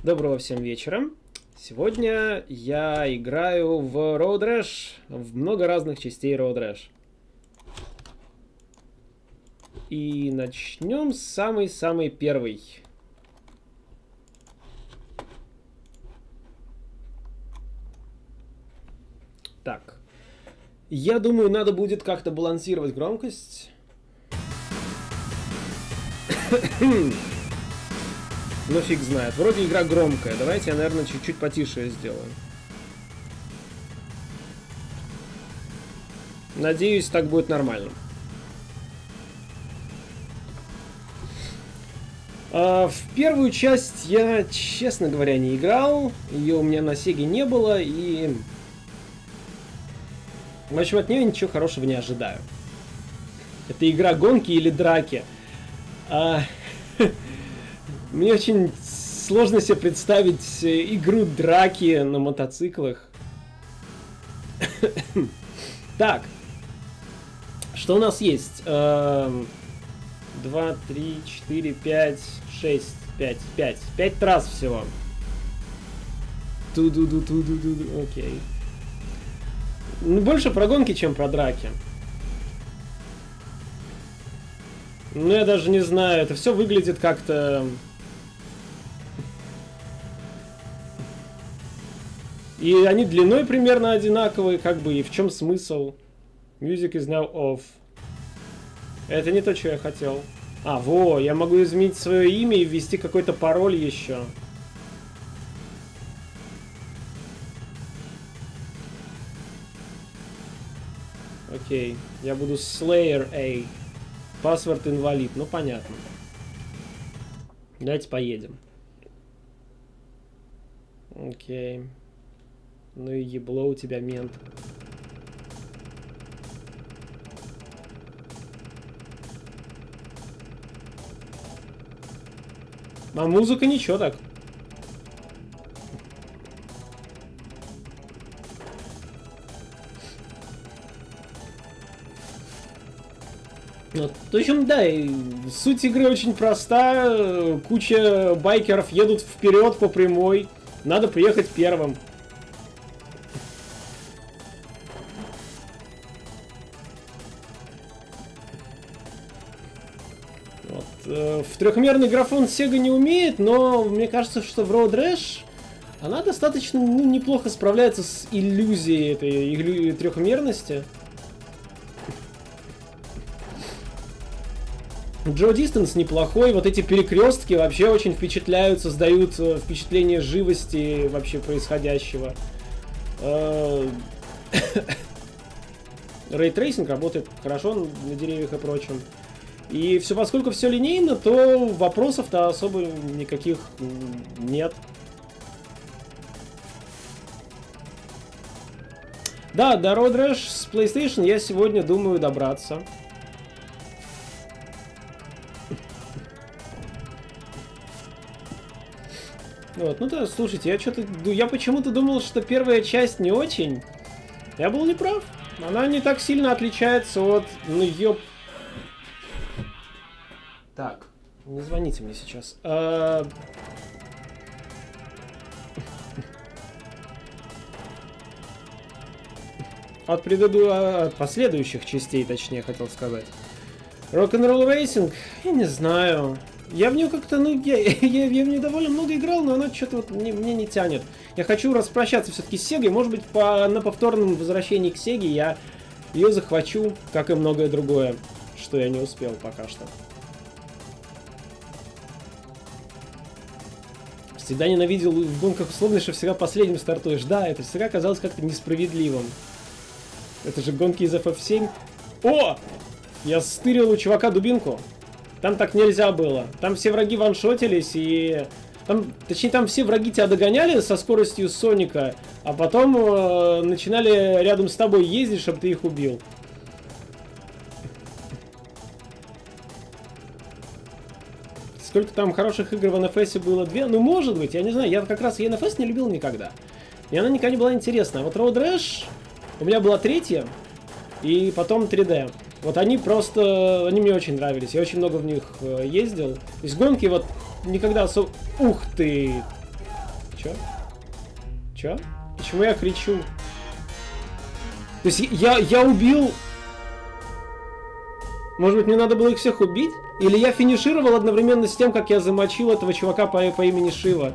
Доброго всем вечера. Сегодня я играю в Road Rash, в много разных частей Road Rash. И начнем с самой первой. Так. Я думаю, надо будет как-то балансировать громкость. Но фиг знает. Вроде игра громкая. Давайте я, наверное, чуть-чуть потише сделаю. Надеюсь, так будет нормально. В первую часть я, честно говоря, не играл. Ее у меня на Сеге не было. И... в общем, от нее ничего хорошего не ожидаю. Это игра гонки или драки. Мне очень сложно себе представить игру драки на мотоциклах. Так. Что у нас есть? 2, 3, 4, 5, 6, 5. 5 трасс всего. Ту-ду-ду-ту-ду-ду. Окей. Ну, больше про гонки, чем про драки. Ну, я даже не знаю. Это все выглядит как-то... И они длиной примерно одинаковые, как бы, и в чем смысл? Music is now off. Это не то, что я хотел. Во, я могу изменить свое имя и ввести какой-то пароль еще. Окей, я буду Slayer A. Паспорт инвалид, ну понятно. Давайте поедем. Окей. Ну и ебло у тебя, мент. А музыка ничего так. В общем, да, суть игры очень проста. Куча байкеров едут вперед по прямой. Надо приехать первым. В трехмерный графон Sega не умеет, но мне кажется, что в Road Rash она достаточно неплохо справляется с иллюзией этой трехмерности. Джо Дистанс неплохой, вот эти перекрестки вообще очень впечатляют, создают впечатление живости вообще происходящего. Рейтрейсинг работает хорошо на деревьях и прочем. И все, поскольку все линейно, то вопросов-то особо никаких нет. Да, до Road Rash с PlayStation я сегодня думаю добраться. Вот, ну да, слушайте, я почему-то думал, что первая часть не очень. Я был неправ. Она не так сильно отличается от, ну, ёп. Так, не звоните мне сейчас. От последующих частей, точнее, хотел сказать. Rock'n'Roll Racing, я не знаю. Я в нее как-то, ну, я в нее довольно много играл, но она что-то вот мне не тянет. Я хочу распрощаться все-таки с Сегой. Может быть, на повторном возвращении к Сеге я ее захвачу, как и многое другое, что я не успел пока что. Всегда ненавидел в гонках условно, что всегда последним стартуешь. Да, это всегда казалось как-то несправедливым. Это же гонки из FF7. О! Я стырил у чувака дубинку. Там так нельзя было. Там все враги ваншотились и... Точнее, там все враги тебя догоняли со скоростью Соника, а потом начинали рядом с тобой ездить, чтобы ты их убил. Сколько там хороших игр в NFS было? 2? Ну, может быть, я не знаю. Я как раз NFS не любил никогда. И она никогда не была интересна. А вот Road Rash у меня была 3-я, и потом 3D. Вот они просто... Они мне очень нравились. Я очень много в них ездил. То есть гонки вот никогда особо... Ух ты! Чё? Чё? Почему я кричу? То есть я убил... Может быть, мне надо было их всех убить? Или я финишировал одновременно с тем, как я замочил этого чувака по имени Шива?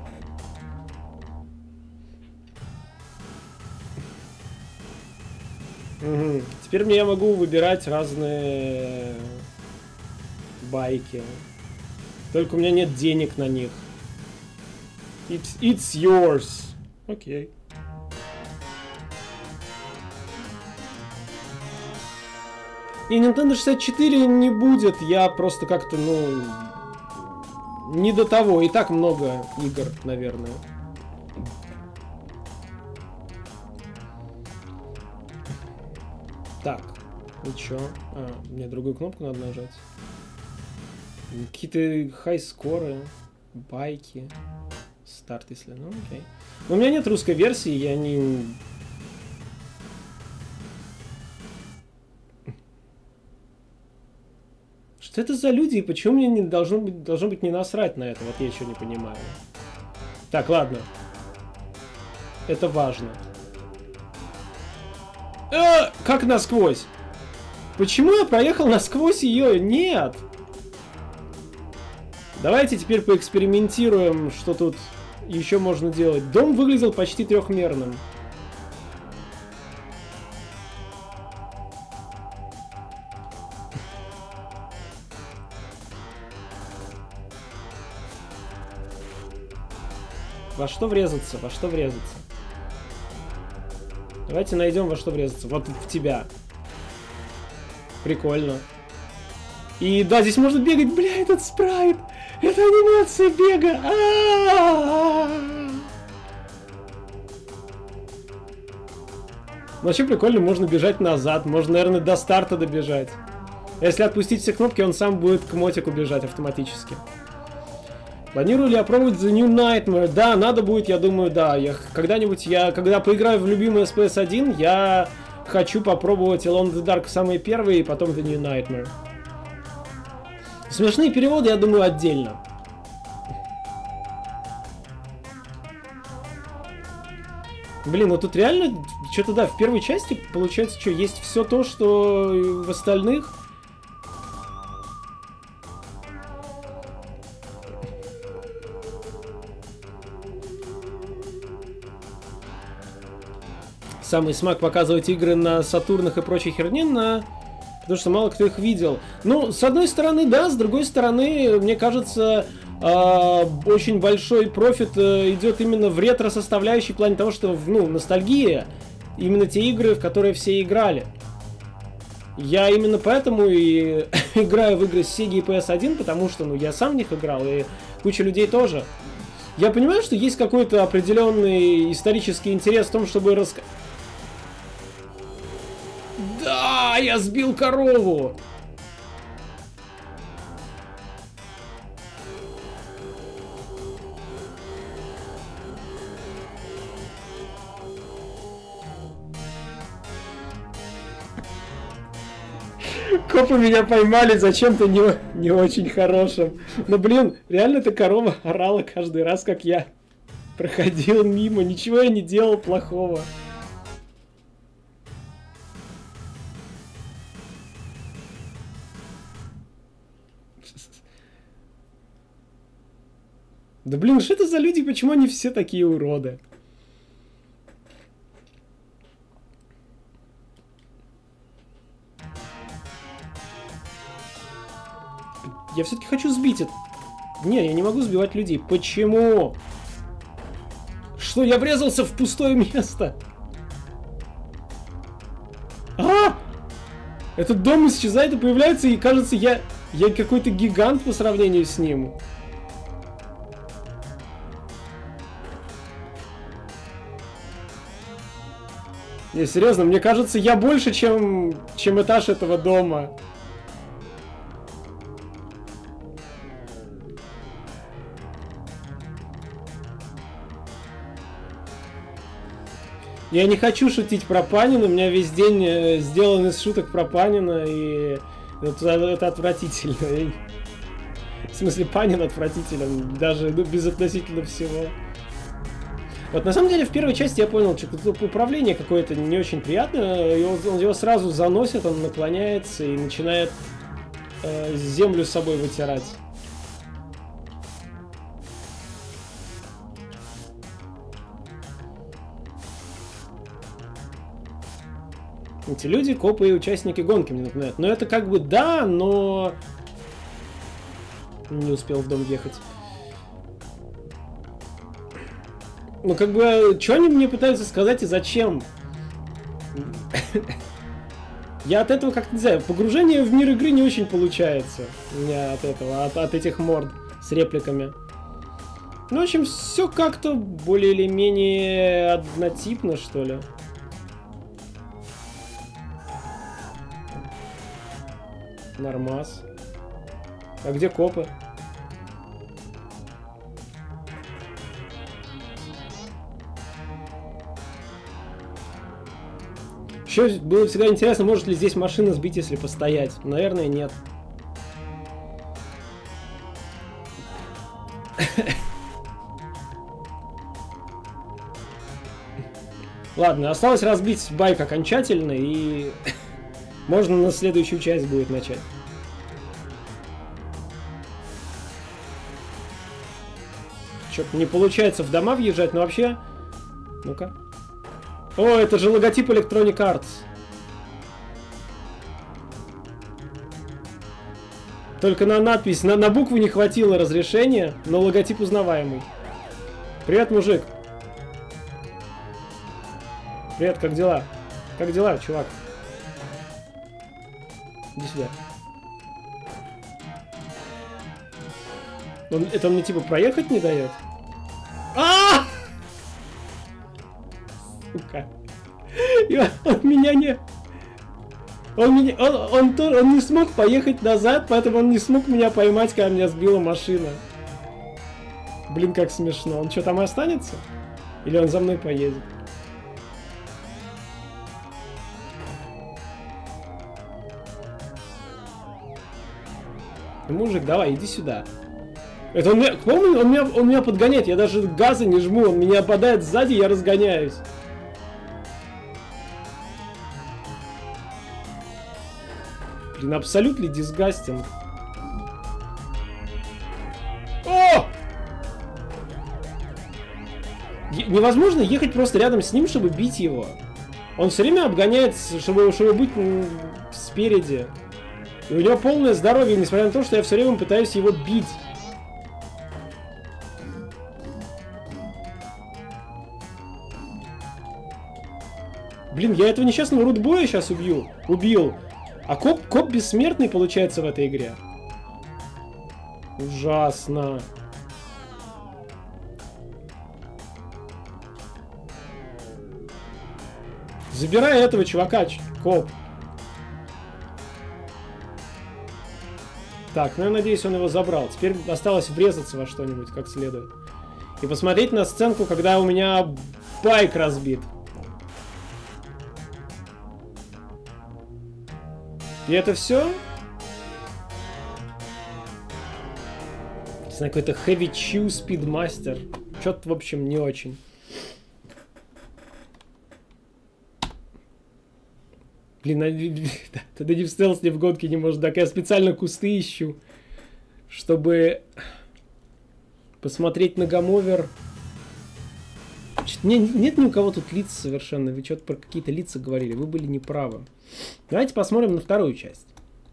Угу. Теперь я могу выбирать разные байки. Только у меня нет денег на них. It's yours. Окей. И Nintendo 64 не будет, я просто как-то, ну, не до того. И так много игр, наверное. Так, ну чё? А, мне другую кнопку надо нажать. Какие-то хай-скоры, байки. Старт, если, ну окей. Но у меня нет русской версии, я не... Что это за люди и почему мне не должно быть не насрать на это? Вот я еще не понимаю. Так, ладно. Это важно. Как насквозь? Почему я проехал насквозь ее? Нет! Давайте теперь поэкспериментируем, что тут еще можно делать. Дом выглядел почти трехмерным. Во что врезаться? Во что врезаться? Давайте найдем, во что врезаться. Вот в тебя. Прикольно. И да, здесь можно бегать. Бля, этот спрайт. Это анимация бега. Вообще прикольно, можно бежать назад. Можно, наверное, до старта добежать. Если отпустить все кнопки, он сам будет к мотику бежать автоматически. Планирую ли я пробовать The New Nightmare? Да, надо будет, я думаю, да. Когда-нибудь когда поиграю в любимый SPS 1, я хочу попробовать Alone in the Dark самые первые, и потом The New Nightmare. Смешные переводы, я думаю, отдельно. Блин, ну тут реально, что-то да, в первой части, получается, что есть все то, что в остальных. Самый смак показывать игры на Сатурнах и прочей херне, потому что мало кто их видел. Ну, с одной стороны, да, с другой стороны, мне кажется, очень большой профит идет именно в ретро-составляющей в плане того, что, ну, ностальгия, именно те игры, в которые все играли. Я именно поэтому и играю в игры с Sega и PS1, потому что, ну, я сам в них играл, и куча людей тоже. Я понимаю, что есть какой-то определенный исторический интерес в том, чтобы рассказать. Да, я сбил корову! Копы меня поймали за чем-то не очень хорошим. Но, блин, реально эта корова орала каждый раз, как я проходил мимо. Ничего я не делал плохого. Да блин, что это за люди, почему они все такие уроды? Я все-таки хочу сбить это. Не, я не могу сбивать людей. Почему? Что, я врезался в пустое место? Этот дом исчезает и появляется, и кажется, я какой-то гигант по сравнению с ним. Не, серьезно, мне кажется, я больше, чем этаж этого дома. Я не хочу шутить про Панина, у меня весь день сделан из шуток про Панина, и это отвратительно. В смысле, Панин отвратителен, даже безотносительно всего. Вот на самом деле в первой части я понял, что управление какое-то не очень приятное. Он его сразу заносит, он наклоняется и начинает землю с собой вытирать. Эти люди, копы и участники гонки мне напоминают. Но это как бы да, но... Не успел в дом ехать. Ну как бы, что они мне пытаются сказать и зачем? Я от этого как-то не знаю, погружение в мир игры не очень получается у меня от этого, от этих морд с репликами. Ну, в общем, все как-то более или менее однотипно, что ли. Нормас. А где копы? Еще было всегда интересно, может ли здесь машина сбить, если постоять. Наверное, нет. Ладно, осталось разбить байк окончательно, и можно на следующую часть будет начать. Что-то не получается в дома въезжать, но вообще... Ну-ка. О, это же логотип Electronic Arts. Только на надпись, на букву не хватило разрешения, но логотип узнаваемый. Привет, мужик. Привет, как дела? Как дела, чувак? Иди сюда. Это он мне типа проехать не дает? Сука. И он меня не... Он не смог поехать назад, поэтому он не смог меня поймать, когда меня сбила машина. Блин, как смешно. Он что, там и останется? Или он за мной поедет? Мужик, давай, иди сюда. Это он меня... Помню, он меня подгоняет. Я даже газа не жму. Он меня обладает сзади, я разгоняюсь. Блин, абсолютно дисгастинг. О! Невозможно ехать просто рядом с ним, чтобы бить его. Он все время обгоняет, чтобы быть спереди. И у него полное здоровье, несмотря на то, что я все время пытаюсь его бить. Блин, я этого несчастного рудбоя сейчас убил. А коп бессмертный получается в этой игре. Ужасно. Забирай этого чувака, коп. Так, ну я надеюсь, он его забрал. Теперь осталось врезаться во что-нибудь как следует. И посмотреть на сценку, когда у меня байк разбит. И это все? Не знаю, какой-то Heavy Chew Speedmaster. Что-то, в общем, не очень. Блин, тогда ни в стелс, ни в гонке не может. Так я специально кусты ищу, чтобы посмотреть на гамовер. Нет ни у кого тут лиц совершенно. Вы что-то про какие-то лица говорили. Вы были неправы. Давайте посмотрим на вторую часть.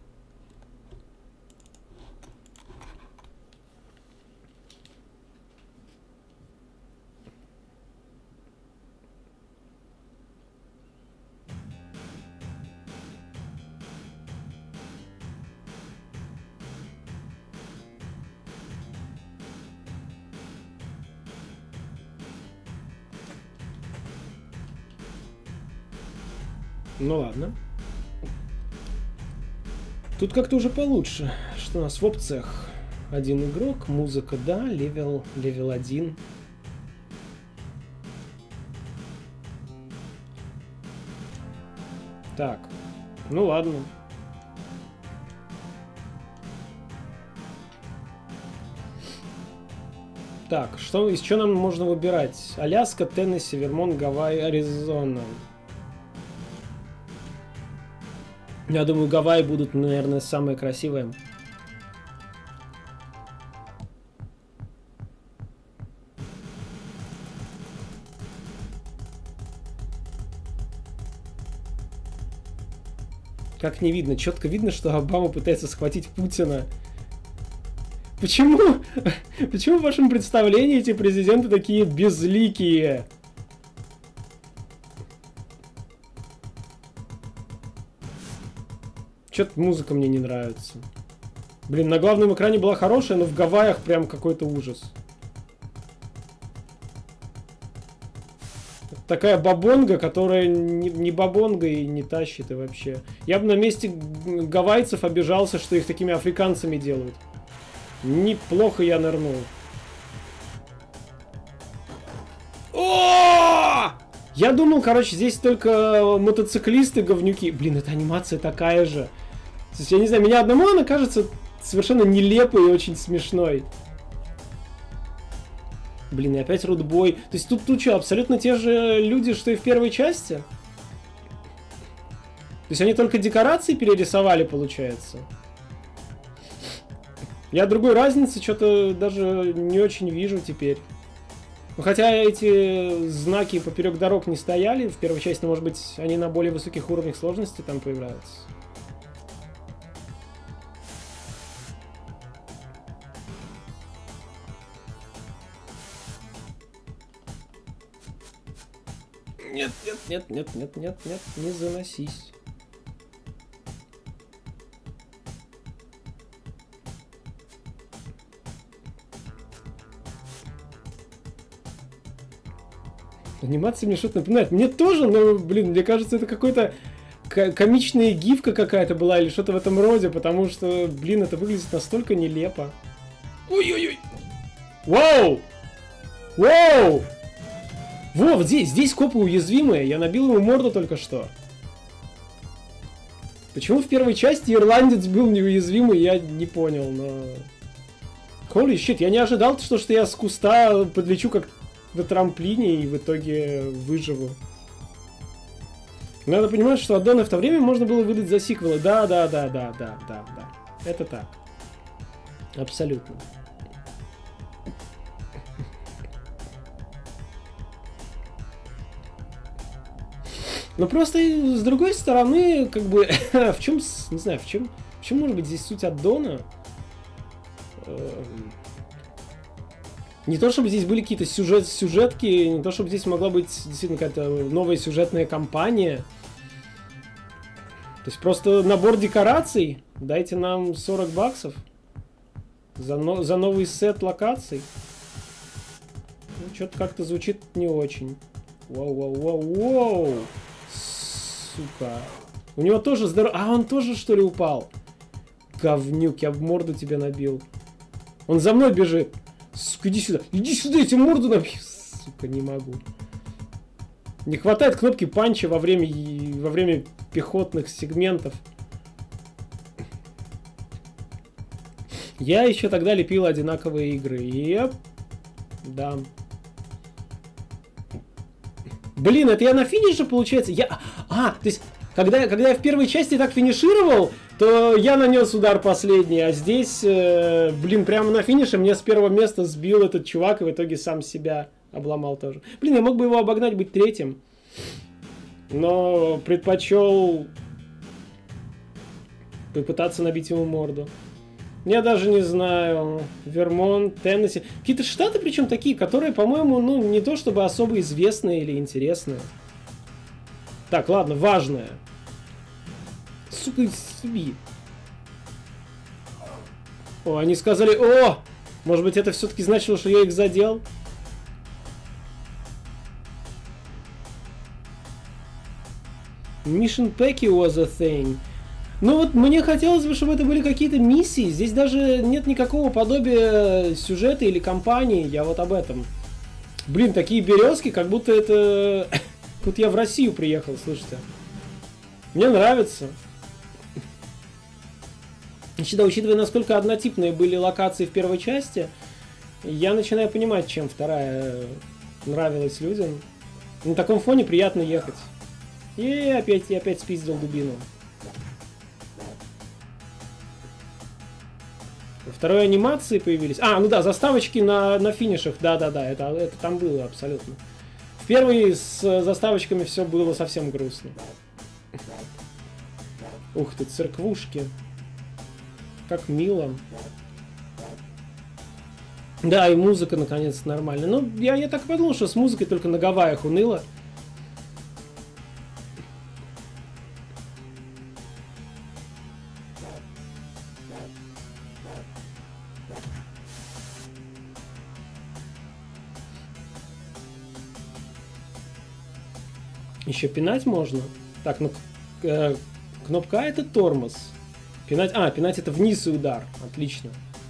Ну ладно. Тут как-то уже получше. Что у нас в опциях? Один игрок, музыка, да, левел 1. Так, ну ладно. Так, что, из чего нам можно выбирать? Аляска, Теннесси, Вермонт, Гавайи, Аризона. Я думаю, Гавайи будут, наверное, самые красивые. Как не видно? Четко видно, что Обама пытается схватить Путина. Почему? Почему в вашем представлении эти президенты такие безликие? Чё-то музыка мне не нравится. Блин, на главном экране была хорошая, но в Гавайях прям какой-то ужас. Такая бабонга, которая не бабонга и не тащит и вообще. Я бы на месте гавайцев обижался, что их такими африканцами делают. Неплохо я нырнул. О! Я думал, короче, здесь только мотоциклисты говнюки. Блин, эта анимация такая же. То есть, я не знаю, меня одному она кажется совершенно нелепой и очень смешной. Блин, и опять рудбой. То есть тут что, абсолютно те же люди, что и в первой части? То есть они только декорации перерисовали, получается? Я другой разницы что-то даже не очень вижу теперь. Ну, хотя эти знаки поперек дорог не стояли в первой части, но, может быть, они на более высоких уровнях сложности там появляются. Нет, нет, нет, нет, нет, нет, нет, не заносись. Анимация мне что-то напоминает. Мне тоже, но, блин, мне кажется, это какой-то комичная гифка какая-то была или что-то в этом роде, потому что, блин, это выглядит настолько нелепо. Ой-ой-ой! Вау! Вау! Во, вот здесь копы уязвимые. Я набил ему морду только что. Почему в первой части ирландец был неуязвимый, я не понял, но... Holy shit, я не ожидал, что я с куста подлечу как на трамплине и в итоге выживу. Надо понимать, что аддоны в то время можно было выдать за сиквелы. Да. Это так. Абсолютно. Но просто с другой стороны, как бы, в чем, не знаю, в чем может быть здесь суть аддона? Не то, чтобы здесь были какие-то сюжетки, не то, чтобы здесь могла быть действительно какая-то новая сюжетная кампания. То есть просто набор декораций. Дайте нам 40 баксов за новый сет локаций. Ну, что-то как-то звучит не очень. Воу. Сука. У него тоже здорово... А, он тоже, что ли, упал? Говнюк, я в морду тебе набил. Он за мной бежит. Сука, иди сюда, я тебе морду набью. Сука, не могу. Не хватает кнопки панча во время пехотных сегментов. Я еще тогда лепил одинаковые игры. Еп. Да. Блин, это я на финише, получается? То есть, когда я в первой части так финишировал, то я нанес удар последний, а здесь, блин, прямо на финише мне с первого места сбил этот чувак и в итоге сам себя обломал тоже. Блин, я мог бы его обогнать, быть третьим, но предпочел попытаться набить ему морду. Я даже не знаю. Вермонт, Теннесси. Какие-то штаты, причем такие, которые, по-моему, ну, не то чтобы особо известные или интересные. Так, ладно, важное. Сука, съеби. О, они сказали, о! Может быть, это все-таки значило, что я их задел? Mission Packy was a thing. Ну вот, мне хотелось бы, чтобы это были какие-то миссии. Здесь даже нет никакого подобия сюжета или кампании. Я вот об этом. Блин, такие березки, как будто это... Тут я в Россию приехал, слышите. Мне нравится. Значит, да, учитывая, насколько однотипные были локации в первой части, Я начинаю понимать, чем вторая нравилась людям. На таком фоне приятно ехать. И опять спиздил дубину. Второй анимации появились. А, ну да, заставочки на финишах. Да-да-да, это там было абсолютно. В первой с заставочками все было совсем грустно. Ух ты, церквушки. Как мило. Да, и музыка наконец-то нормальная. Ну, я так подумал, что с музыкой только на Гавайях уныло. Еще пинать можно. Так, ну кнопка А это тормоз. Пинать. А, пинать это вниз и удар. Отлично.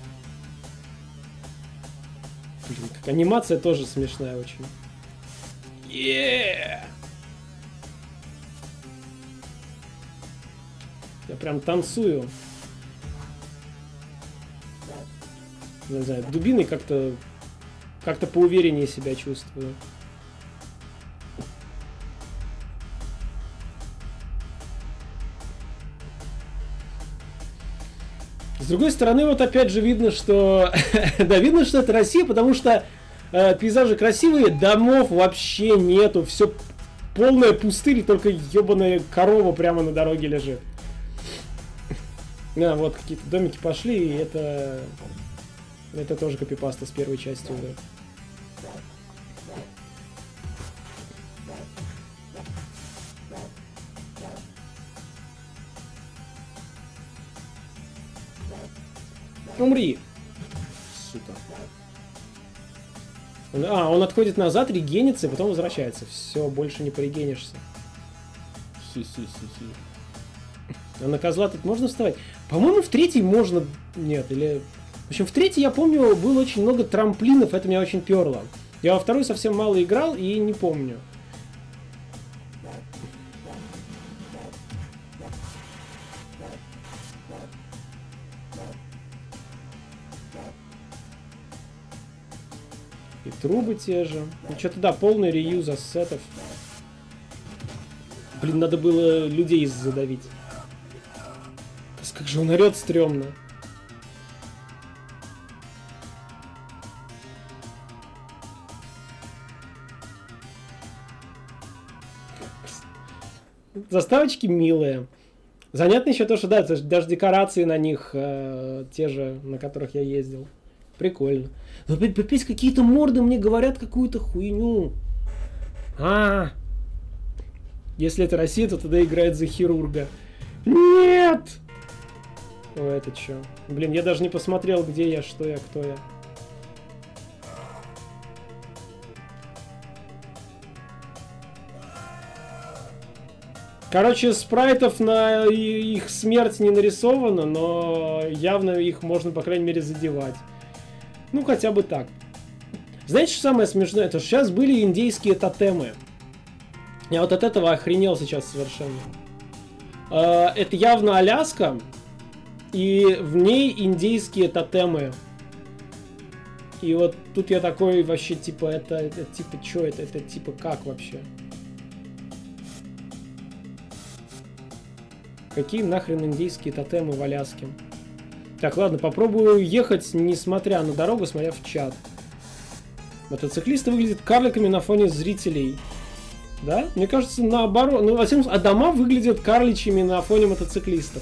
Блин, как анимация тоже смешная очень. Yeah! Я прям танцую. Не знаю, дубиной как-то поувереннее себя чувствую. С другой стороны, вот опять же видно, что да, видно, что это Россия, потому что пейзажи красивые, домов вообще нету, все полная пустырь, только ебаная корова прямо на дороге лежит. А, вот какие-то домики пошли, и это тоже копипаста с первой части уже. Умри! Сука. Он отходит назад, регенится, и потом возвращается. Все, больше не порегенишься. Хи-хи-хи-хи. А на козла тут можно вставать? По-моему, в третий можно... Нет, или... В общем, в третий, я помню, было очень много трамплинов, это меня очень перло. Я во второй совсем мало играл и не помню. И трубы те же. Ну, что-то, да, полный реюз ассетов. Блин, надо было людей задавить. Как же он орет стрёмно. Заставочки милые. Занятно еще то, что да, даже декорации на них те же, на которых я ездил. Прикольно. Но опять какие-то морды мне говорят какую-то хуйню. Если это Россия, то тогда играет за хирурга. Нет! О, это что? Блин, я даже не посмотрел, где я, что я, кто я. Короче, спрайтов на их смерть не нарисовано, но явно их можно, по крайней мере, задевать. Ну, хотя бы так. Знаете, что самое смешное? Это сейчас были индейские тотемы. Я вот от этого охренел сейчас совершенно. Это явно Аляска, и в ней индейские тотемы. И вот тут я такой вообще, типа, это типа, что это? Это типа как вообще? Какие нахрен индейские тотемы в Аляске? Так, ладно, попробую ехать, несмотря на дорогу, смотря в чат. Мотоциклисты выглядят карликами на фоне зрителей. Да? Мне кажется, наоборот. Ну, а дома выглядят карличьими на фоне мотоциклистов.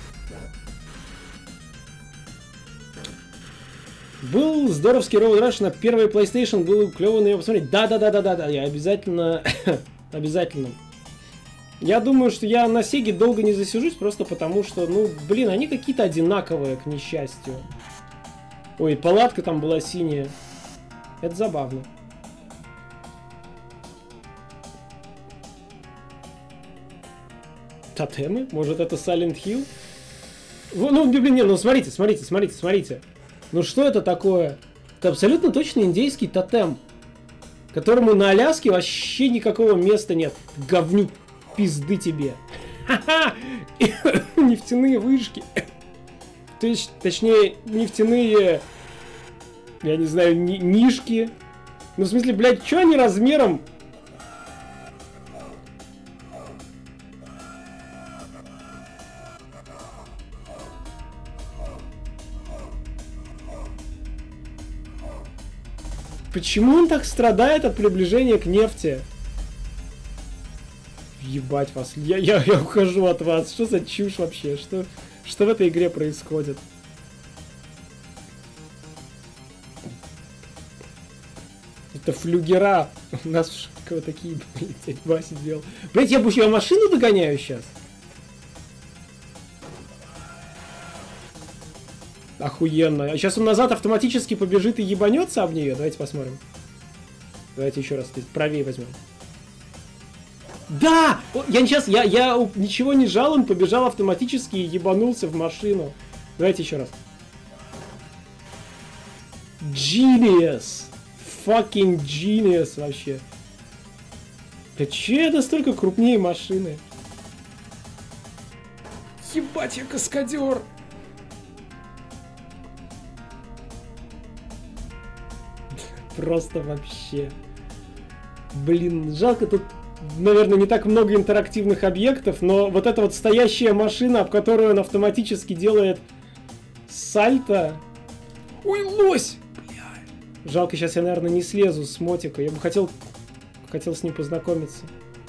Был здоровский Road Rush на первой PlayStation, было клево на него посмотреть. Да, я обязательно... обязательно. Я думаю, что я на Сеге долго не засижусь, просто потому что, ну, блин, они какие-то одинаковые, к несчастью. Ой, палатка там была синяя. Это забавно. Тотемы? Может, это Silent Hill? Ну, блин, не, ну смотрите. Ну что это такое? Это абсолютно точно индейский тотем, которому на Аляске вообще никакого места нет. Говнюк. Пизды тебе. Ха-ха! Нефтяные вышки. Точнее, нефтяные Я не знаю, нишки. Ну, в смысле, блядь, что они размером? Почему он так страдает от приближения к нефти? Ебать вас. Я ухожу от вас. Что за чушь вообще? Что в этой игре происходит? Это флюгера. У нас в Шипово такие, блядь, Вася делал. Блядь, я машину догоняю сейчас. Охуенно. А сейчас он назад автоматически побежит и ебанется об нее. Давайте посмотрим. Давайте еще раз правее возьмем. Да! Я ничего не жал, он побежал автоматически и ебанулся в машину. Давайте еще раз. Genius! Fucking genius вообще. Да че я настолько крупнее машины? Ебать, я каскадер! Просто вообще. Блин, жалко, тут, наверное, не так много интерактивных объектов, но вот эта вот стоящая машина, об которую он автоматически делает сальто. Ой, лось! Бля. Жалко, сейчас я, наверное, не слезу с мотика. Я бы хотел с ним познакомиться.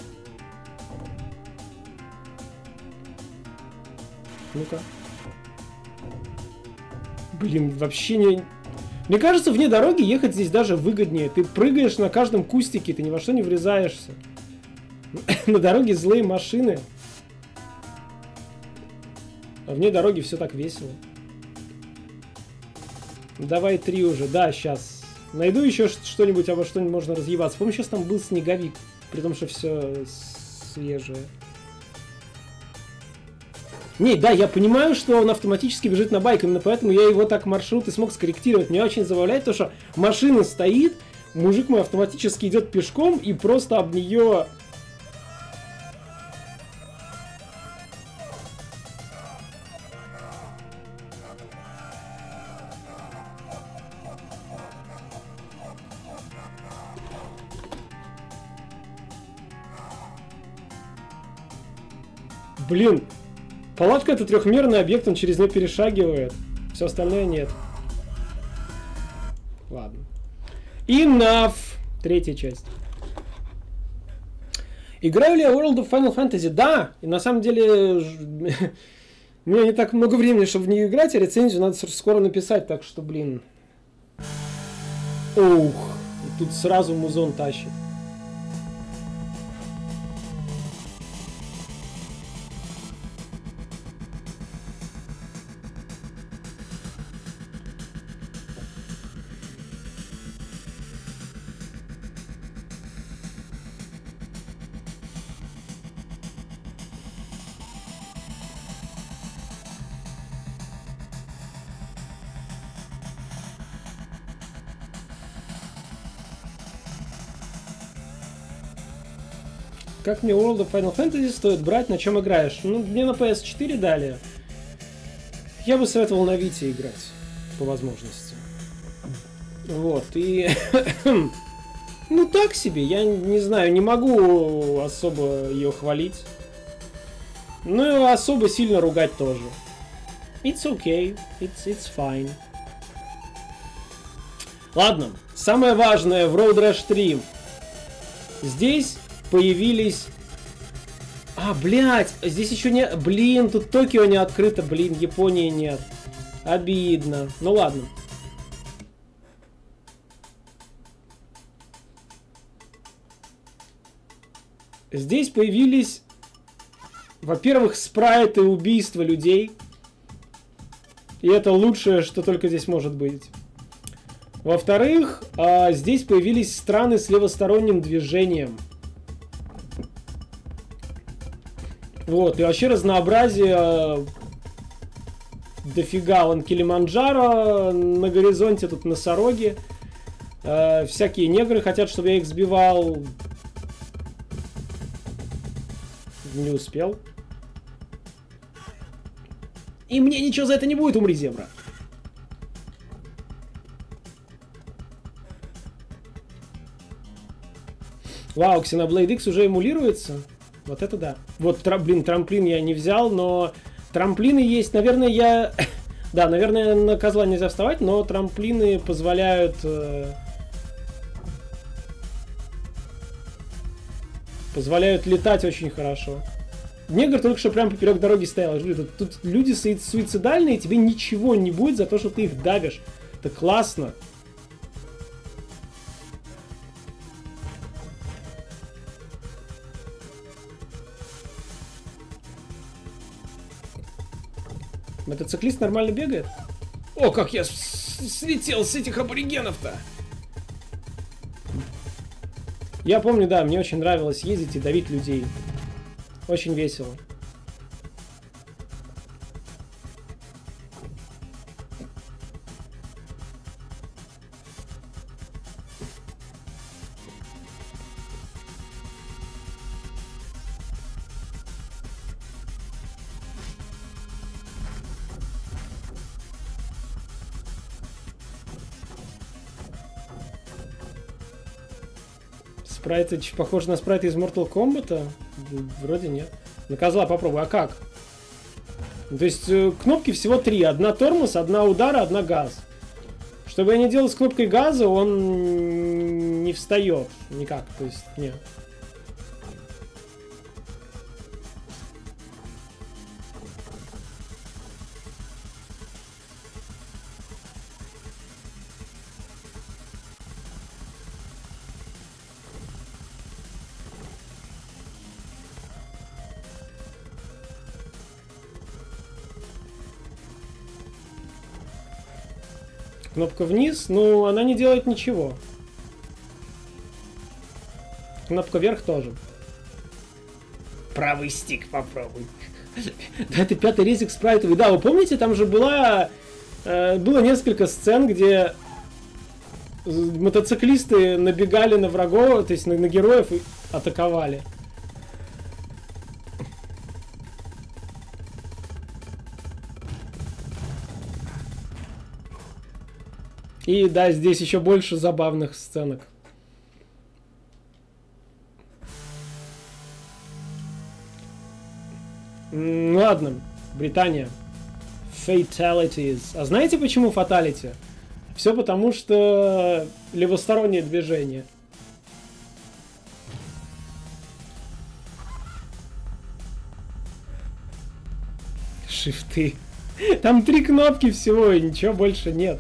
Ну-ка. Блин, вообще не... Мне кажется, вне дороги ехать здесь даже выгоднее. Ты прыгаешь на каждом кустике, ты ни во что не врезаешься. На дороге злые машины. А вне дороги все так весело. Давай 3 уже. Да, сейчас. Найду еще что-нибудь, обо что-нибудь можно разъебаться. Помню, сейчас там был снеговик. При том, что все свежее. Не, да, я понимаю, что он автоматически бежит на байк, именно поэтому я его так маршрут и смог скорректировать. Меня очень забавляет то, что машина стоит, мужик мой автоматически идет пешком и просто об нее... Блин! Палатка — это трехмерный объект, он через нее перешагивает. Все остальное нет. Ладно. Enough! 3-я часть. Играю ли я World of Final Fantasy? Да! И на самом деле... У меня не так много времени, чтобы в нее играть, а рецензию надо скоро написать, так что, блин... Ух! Тут сразу музон тащит. Как мне World of Final Fantasy стоит брать, на чем играешь? Ну, мне на PS4 дали. Я бы советовал на Вите играть, по возможности. Вот, и... Ну, так себе, я не знаю, не могу особо ее хвалить. Ну, и особо сильно ругать тоже. It's okay, it's fine. Ладно, самое важное в Road Rash 3. Здесь появились... А, блядь, здесь еще не... Блин, тут Токио не открыто, блин, Японии нет. Обидно. Ну ладно. Здесь появились, во-первых, спрайты убийства людей. И это лучшее, что только здесь может быть. Во-вторых, здесь появились страны с левосторонним движением. Вот, и вообще разнообразие дофига. Вон Килиманджаро, на горизонте тут носороги. Всякие негры хотят, чтобы я их сбивал. Не успел. И мне ничего за это не будет, умри, зебра. Вау, Xenoblade X уже эмулируется? Вот это да. Вот, блин, трамплин я не взял, но трамплины есть. Наверное, я... Да, наверное, на козла нельзя вставать, но трамплины позволяют... Позволяют летать очень хорошо. Негр только что прям поперек дороги стоял. Тут люди суицидальные, тебе ничего не будет за то, что ты их давишь. Это классно. Мотоциклист нормально бегает? О, как я слетел с этих аборигенов-то! Я помню, да, мне очень нравилось ездить и давить людей. Очень весело. Спрайты похожи на спрайты из Mortal Kombat? Вроде нет. На козла попробуй. А как? То есть кнопки всего 3. Одна тормоз, одна удара, одна газ. Что бы я ни делал с кнопкой газа, он не встает никак. То есть, нет. Кнопка вниз, но она не делает ничего. Кнопка вверх тоже. Правый стик попробуй. Да, это 5-й резик спрайтовый. Да, вы помните, там же было несколько сцен, где мотоциклисты набегали на врагов, то есть на героев и атаковали. И да, здесь еще больше забавных сценок. Ладно, Британия. Fatalities. А знаете почему Fatality? Все потому, что левостороннее движение. Шифты. Там 3 кнопки всего, и ничего больше нет.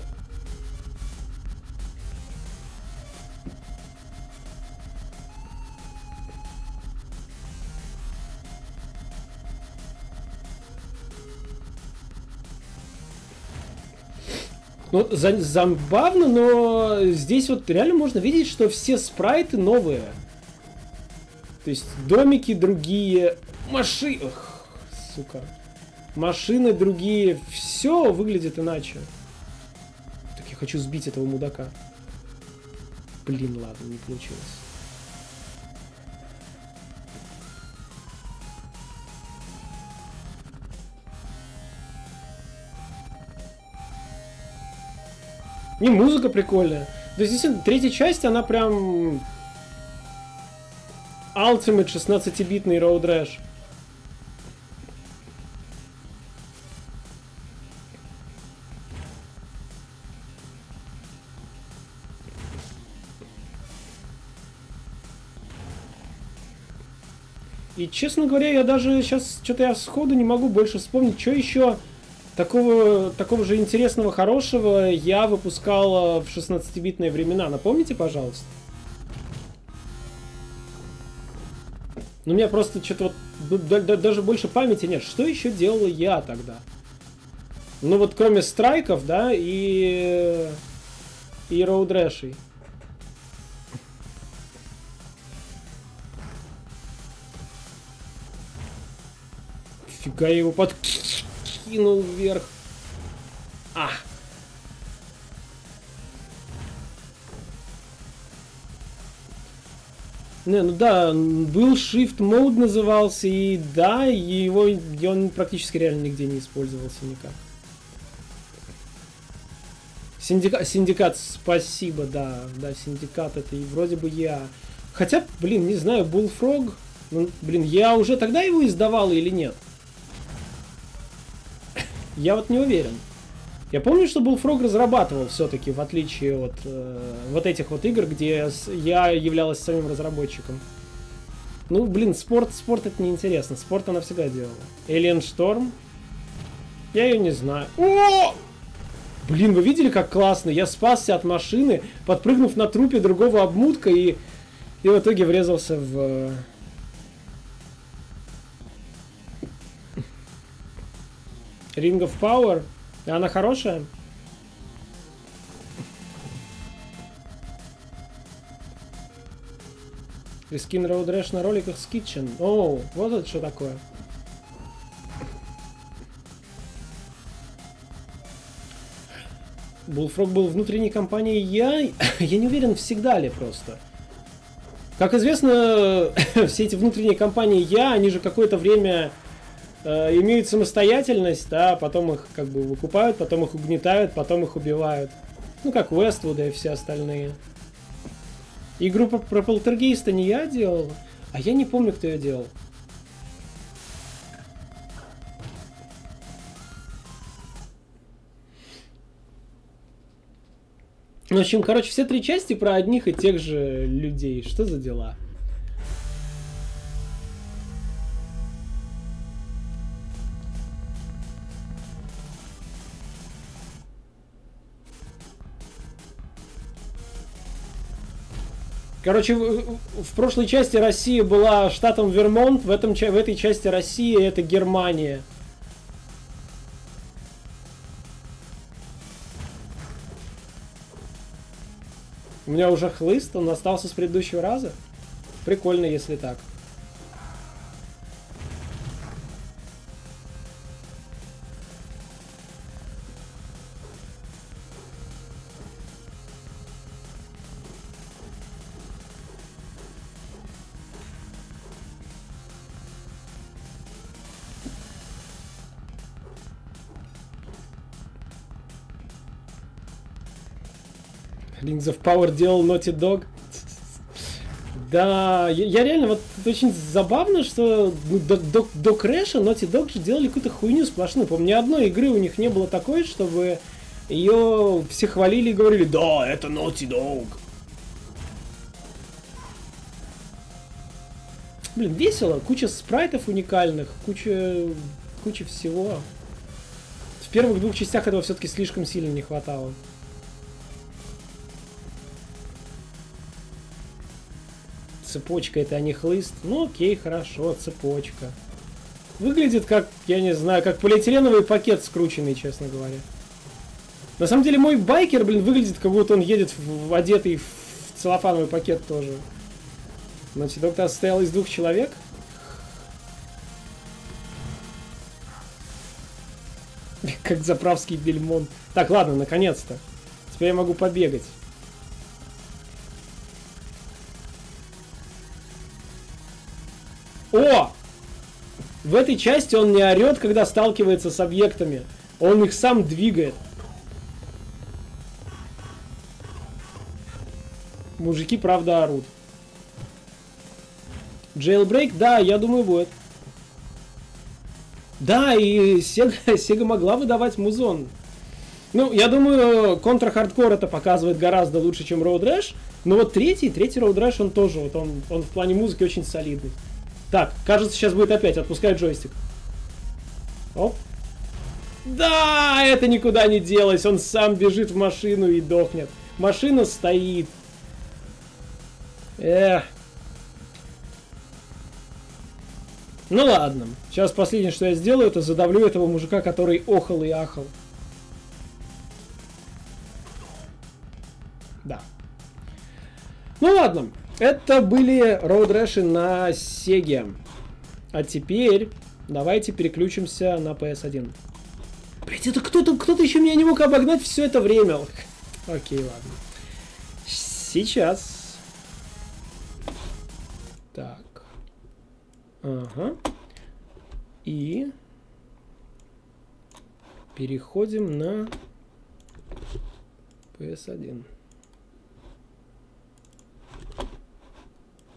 Ну, забавно, но здесь вот реально можно видеть, что все спрайты новые. То есть домики другие, машины... Сука. Машины другие. Все выглядит иначе. Так я хочу сбить этого мудака. Блин, ладно, не получилось. И музыка прикольная. То есть, действительно, третья часть, она прям... Ultimate 16-битный Road Rash. И, честно говоря, я даже сейчас что-то я сходу не могу больше вспомнить, что еще такого же интересного, хорошего я выпускал в 16-битные времена. Напомните, пожалуйста. Ну, у меня просто что-то вот даже больше памяти нет. Что еще делал я тогда? Ну, вот кроме страйков, да, и Road Rash'ей. Фига, я его подкинул вверх. А! Не, ну да, был Shift Mode назывался, и да, он практически реально нигде не использовался никак. Синдикат, спасибо, да, Синдикат это и вроде бы я. Хотя, блин, не знаю, Bullfrog... Ну, блин, я уже тогда его издавал или нет? Я вот не уверен. Я помню, что Bullfrog разрабатывал все-таки, в отличие от вот этих вот игр, где я являлась самим разработчиком. Ну, блин, спорт это неинтересно. Спорт она всегда делала. Alien Storm? Я ее не знаю. О! Блин, вы видели, как классно? Я спасся от машины, подпрыгнув на трупе другого обмутка и в итоге врезался в... Ring of Power. Она хорошая? Рискин Road Rash на роликах с Kitchen. Оу, вот это что такое. Bullfrog был внутренней компанией я не уверен, всегда ли просто. Как известно, все эти внутренние компании они же какое-то время имеют самостоятельность, да, потом их как бы выкупают, потом их угнетают, потом их убивают. Ну, как Westwood и все остальные. Игру про Полтергейста не я делал, а я не помню, кто ее делал. В общем, короче, все 3 части про одних и тех же людей. Что за дела? Короче, в прошлой части Россия была штатом Вермонт, в этой части России это Германия. У меня уже хлыст, он остался с предыдущего раза. Прикольно, если так. Rings of Power делал Naughty Dog. Да, я реально, вот очень забавно, что до Крэша Naughty Dog же делали какую-то хуйню сплошную. По-моему, ни одной игры у них не было такой, чтобы ее все хвалили и говорили: да, это Naughty Dog. Блин, весело, куча спрайтов уникальных, куча всего. В первых 2 частях этого все-таки слишком сильно не хватало. Цепочка это, а не хлыст. Ну окей, хорошо, цепочка. Выглядит как, я не знаю, как полиэтиленовый пакет скрученный, честно говоря. На самом деле мой байкер, блин, выглядит, как будто он едет одетый в целлофановый пакет тоже. Значит, доктор состоял из 2 человек. Как заправский бельмон. Так, ладно, наконец-то. Теперь я могу побегать. О! В этой части он не орет, когда сталкивается с объектами. Он их сам двигает. Мужики, правда, орут. Jailbreak, да, я думаю, будет. Да, и Sega могла выдавать музон. Ну, я думаю, Contra Hardcore это показывает гораздо лучше, чем Road Rash. Но вот третий Road Rash, он тоже, вот он в плане музыки очень солидный. Так, кажется, сейчас будет опять. Отпускаю джойстик. Оп. Да, это никуда не делось. Он сам бежит в машину и дохнет. Машина стоит. Эх. Ну ладно. Сейчас последнее, что я сделаю, это задавлю этого мужика, который охал и ахал. Да. Ну ладно. Это были Road Rash на Sega. А теперь давайте переключимся на PS1. Блять, это кто-то еще меня не мог обогнать все это время. Окей, ладно. Сейчас. Так. Ага. И переходим на PS1.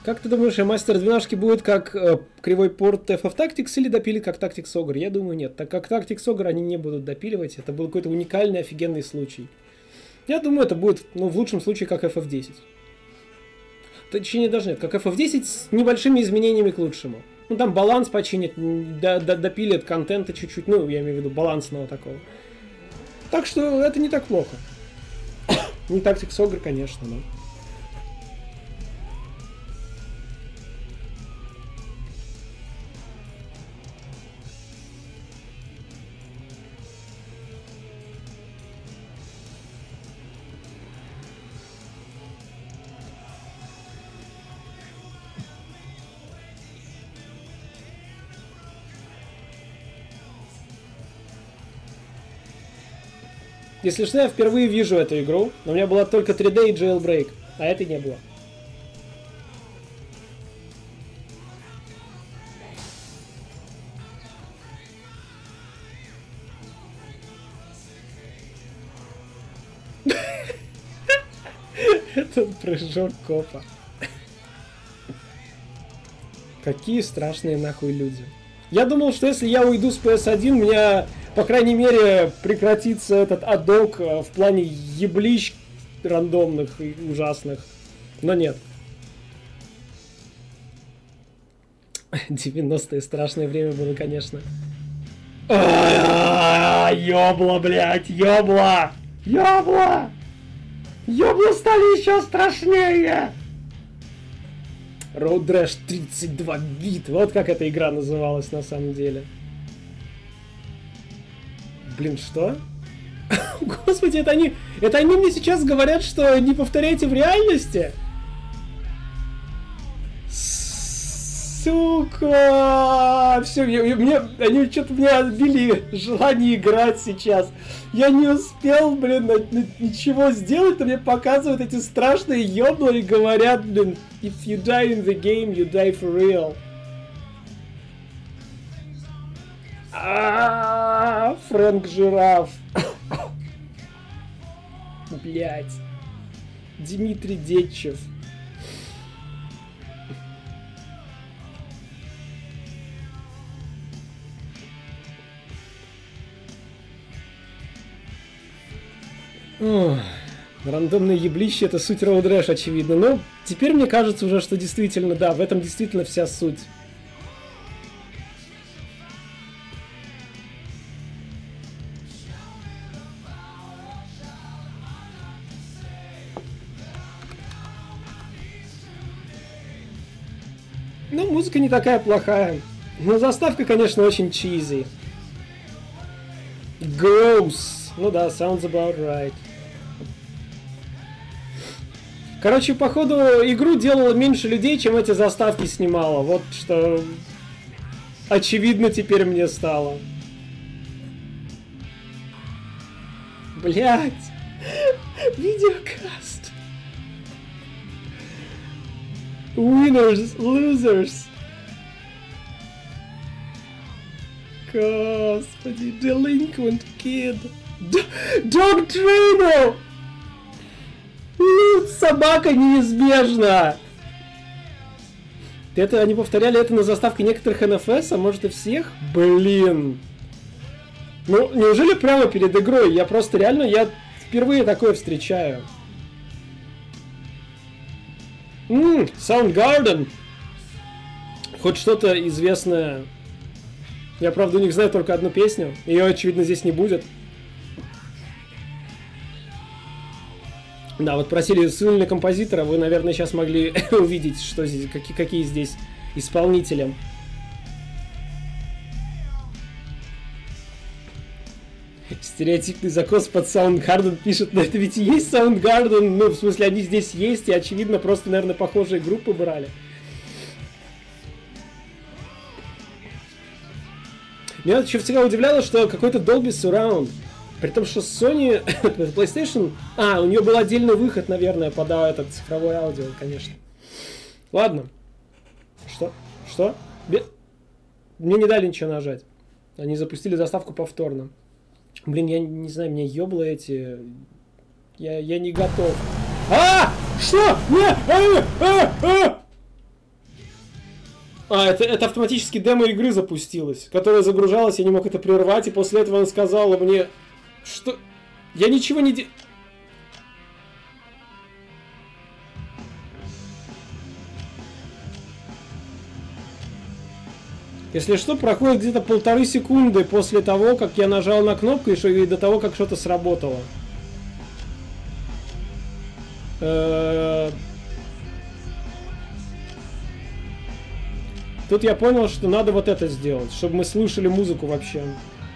Как ты думаешь, мастер 12 будет как кривой порт FF Tactics или допилит как Tactics Ogre? Я думаю, нет. Так как Tactics Ogre они не будут допиливать, это был какой-то уникальный, офигенный случай. Я думаю, это будет, ну, в лучшем случае, как FF10. Точнее, даже нет, как FF10 с небольшими изменениями к лучшему. Ну, там баланс починят, допилят контента чуть-чуть, ну, я имею в виду балансного такого. Так что это не так плохо. Не Tactics Ogre, конечно, но... Если что, я впервые вижу эту игру, но у меня была только 3D и Jailbreak, а этой не было. Это прыжок копа. Какие страшные нахуй люди. Я думал, что если я уйду с PS1, у меня, по крайней мере, прекратится этот адок в плане еблищ рандомных и ужасных. Но нет. 90-е страшное время было, конечно. Ёбла, блядь, ёбла! Ёбла! Ёбла стали еще страшнее! Road Rash 32 бит. Вот как эта игра называлась на самом деле. Блин, что? Господи, это они мне сейчас говорят, что не повторяйте в реальности? Сука! Все, они что-то мне отбили желание играть сейчас. Я не успел, блин, ничего сделать, но мне показывают эти страшные ёбла и говорят, блин, if you die in the game, you die for real. Фрэнк Жираф. Блять. Дмитрий Детчев. Рандомное еблище — это суть Road Rash, очевидно. Но теперь мне кажется уже, что действительно, да, в этом действительно вся суть. Ну, музыка не такая плохая. Но заставка, конечно, очень чизи. Gross. Ну да, sounds about right. Короче, походу, игру делало меньше людей, чем эти заставки снимало. Вот что очевидно теперь мне стало. Блять. Видеокаст. Winners, losers. Господи, delinquent kid. Dog trainer. Собака неизбежна. Это они повторяли это на заставке некоторых NFS, а может и всех? Блин. Ну, неужели прямо перед игрой? Я просто реально, я впервые такое встречаю. Soundgarden. Хоть что-то известное. Я, правда, у них знаю только одну песню. Ее, очевидно, здесь не будет. Да, вот просили ссылку на композитора. Вы, наверное, сейчас могли увидеть, что здесь, какие здесь исполнители. Стереотипный закос под Soundgarden пишет. Но это ведь и есть Soundgarden. Ну, в смысле, они здесь есть. И, очевидно, просто, наверное, похожие группы брали. Меня еще всегда удивляло, что какой-то Dolby Surround. При том, что Sony, PlayStation... у нее был отдельный выход, наверное, под этот цифровое аудио, конечно. Ладно. Что? Мне не дали ничего нажать. Они запустили заставку повторно. Блин, я не знаю, меня ёбло эти... Я не готов. Что? Нет! А, это автоматически демо игры запустилось, которая загружалась, я не мог это прервать, и после этого она сказала мне, что я ничего не делаю. Если что, проходит где-то 1,5 секунды после того, как я нажал на кнопку и до того, как что-то сработало. Тут я понял, что надо вот это сделать, чтобы мы слышали музыку вообще.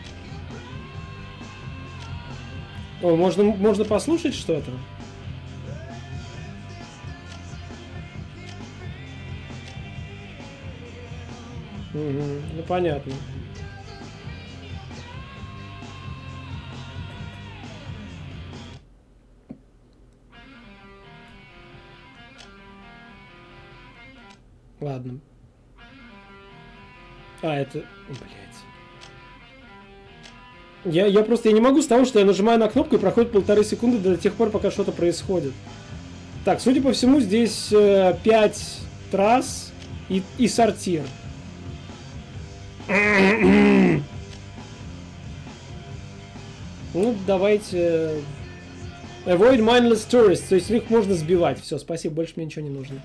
О, можно послушать что-то? Угу, ну понятно. Ладно. А, это... Блять. Я просто не могу с того, что я нажимаю на кнопку и проходит 1,5 секунды до тех пор, пока что-то происходит. Так, судя по всему, здесь 5 трасс и сортир. Ну, давайте... Avoid mindless tourists, то есть их можно сбивать. Все, спасибо, больше мне ничего не нужно.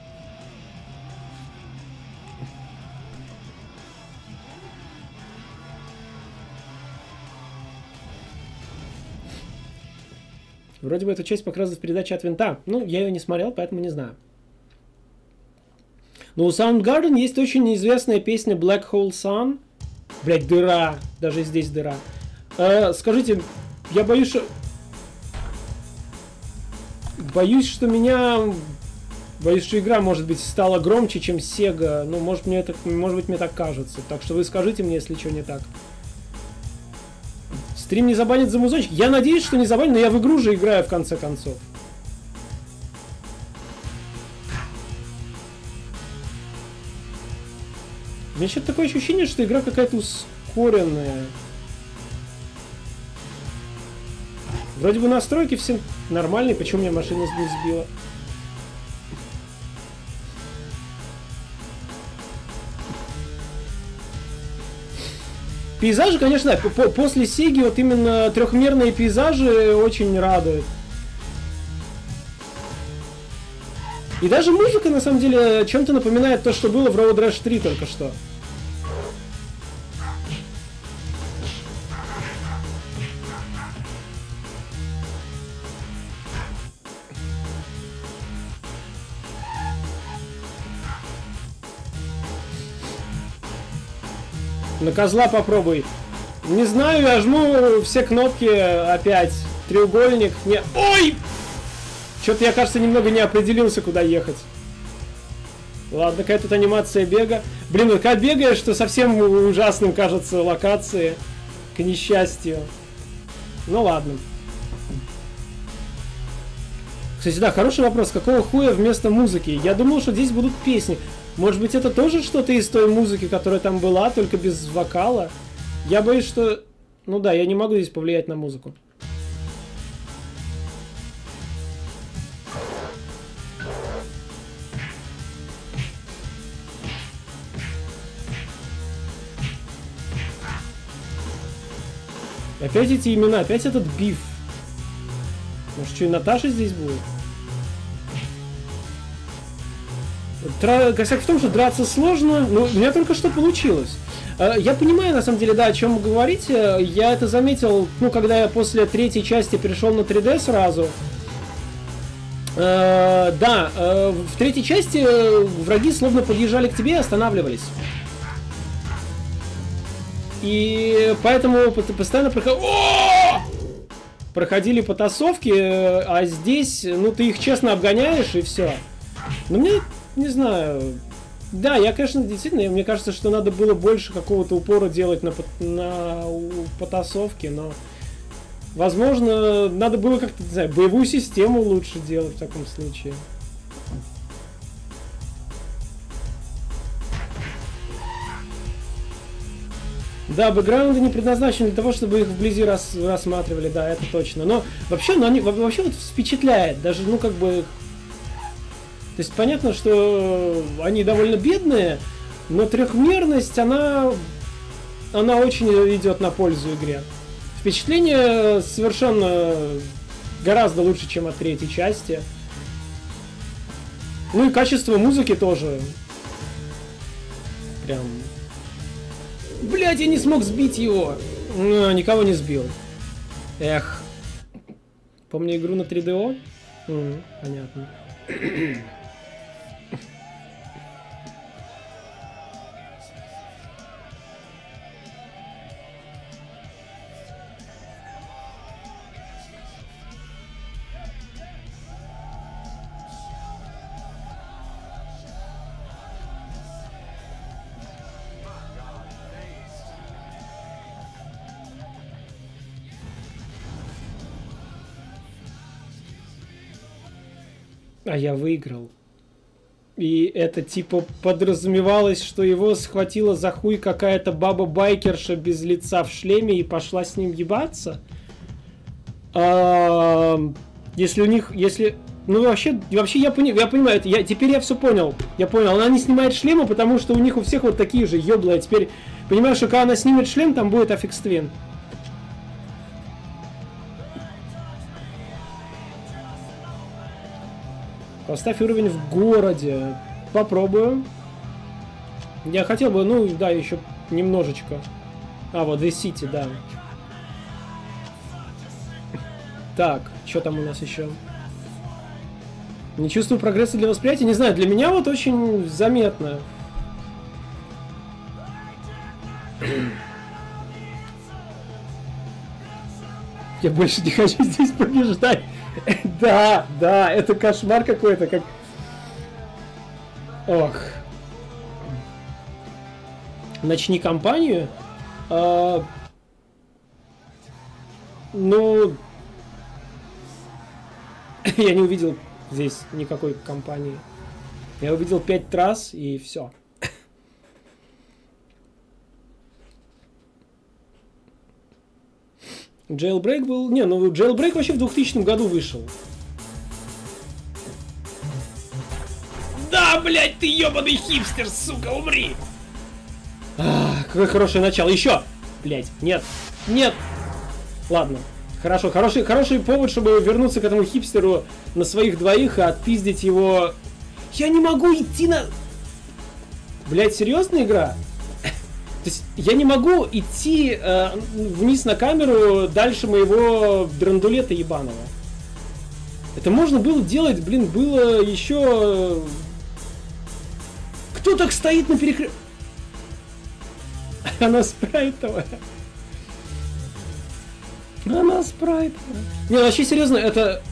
Вроде бы эту часть показывают в передаче от Винта. Ну, я ее не смотрел, поэтому не знаю. Но у Soundgarden есть очень известная песня Black Hole Sun. Блять, дыра. Даже здесь дыра. Скажите, я боюсь, что... Боюсь, что игра, может быть, стала громче, чем Sega. Ну, может быть, мне так кажется. Так что вы скажите мне, если что не так. Стрим не забанит за музычек? Я надеюсь, что не забанит, но я в игру же играю в конце концов. У меня сейчас такое ощущение, что игра какая-то ускоренная. Вроде бы настройки все нормальные, почему меня машина не сбила? Пейзажи, конечно, после Сеги вот именно трехмерные пейзажи очень радуют. И даже музыка, на самом деле, чем-то напоминает то, что было в Road Rash 3 только что. На козла попробуй. Не знаю, я жму все кнопки опять. Треугольник. Не... Ой! Что-то я, кажется, немного не определился, куда ехать. Ладно, какая тут анимация бега. Блин, ну когда бегаешь, что совсем ужасным кажется локации. К несчастью. Ну ладно. Кстати, да, хороший вопрос. Какого хуя вместо музыки? Я думал, что здесь будут песни. Может быть, это тоже что-то из той музыки, которая там была, только без вокала? Я боюсь, что... Ну да, я не могу здесь повлиять на музыку. Опять эти имена, опять этот биф. Может, что и Наташа здесь будет? Косяк в том, что драться сложно, но у меня только что получилось. Я понимаю, на самом деле, да, о чем вы говорите. Я это заметил, ну, когда я после третьей части перешел на 3D сразу. Да, в третьей части враги словно подъезжали к тебе и останавливались. И поэтому постоянно проходили потасовки, а здесь, ну, ты их честно обгоняешь и все. Но мне... Не знаю. Да, я, конечно, действительно, мне кажется, что надо было больше какого-то упора делать на потасовке, но, возможно, надо было как-то, не знаю, боевую систему лучше делать в таком случае. Да, бэкграунды не предназначены для того, чтобы их вблизи рассматривали, да, это точно. Но вообще, они вообще вот впечатляет, даже, ну, как бы... То есть понятно, что они довольно бедные, Но трехмерность, она очень идет на пользу игре. Впечатление совершенно гораздо лучше, чем от третьей части. Ну и качество музыки тоже. Прям... Блять, я не смог сбить его. Ну, никого не сбил. Эх. Помню игру на 3DO? Понятно. А я выиграл. И это типа подразумевалось, что его схватила за хуй какая-то баба-байкерша без лица в шлеме и пошла с ним ебаться. Если у них... Ну вообще я понимаю, теперь я все понял. Я понял, она не снимает шлема, потому что у них у всех вот такие же ёблы. А теперь понимаю, что когда она снимет шлем, там будет Аффикс Твин. Поставь уровень в городе. Попробую. Я хотел бы, ну да, еще немножечко. А, вот The City, да. Так, что там у нас еще? Не чувствую прогресса для восприятия. Не знаю, для меня вот очень заметно. Я больше не хочу здесь побеждать. Да, это кошмар какой-то, как... Ох. Начни кампанию. Ну... Я не увидел здесь никакой кампании. Я увидел 5 трасс и все. Jailbreak был... Не, ну Jailbreak вообще в 2000 году вышел. Да, блядь, ты ебаный хипстер, сука, умри! Какое хорошее начало. Еще! Блядь, нет. Нет! Ладно. Хорошо, хороший повод, чтобы вернуться к этому хипстеру на своих двоих и отпиздить его. Я не могу идти на... Блядь, серьезная игра? То есть я не могу идти вниз на камеру дальше моего драндулета ебаного. Это можно было делать, блин, было еще... Кто так стоит на перекрестке? Она спрайтовая. Она спрайтовая. Не, вообще серьезно, это...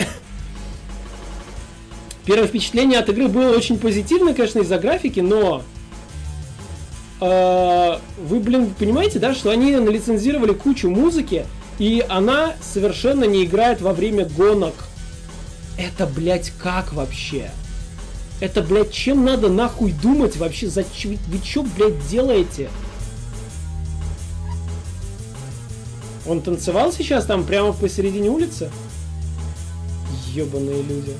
Первое впечатление от игры было очень позитивно, конечно, из-за графики, но... Вы, блин, понимаете, да, что они налицензировали кучу музыки, и она совершенно не играет во время гонок. Это, блядь, как вообще? Это, блядь, чем надо нахуй думать вообще? Зачем? Вы чё, блядь, делаете? Он танцевал сейчас там прямо посередине улицы? Ёбаные люди.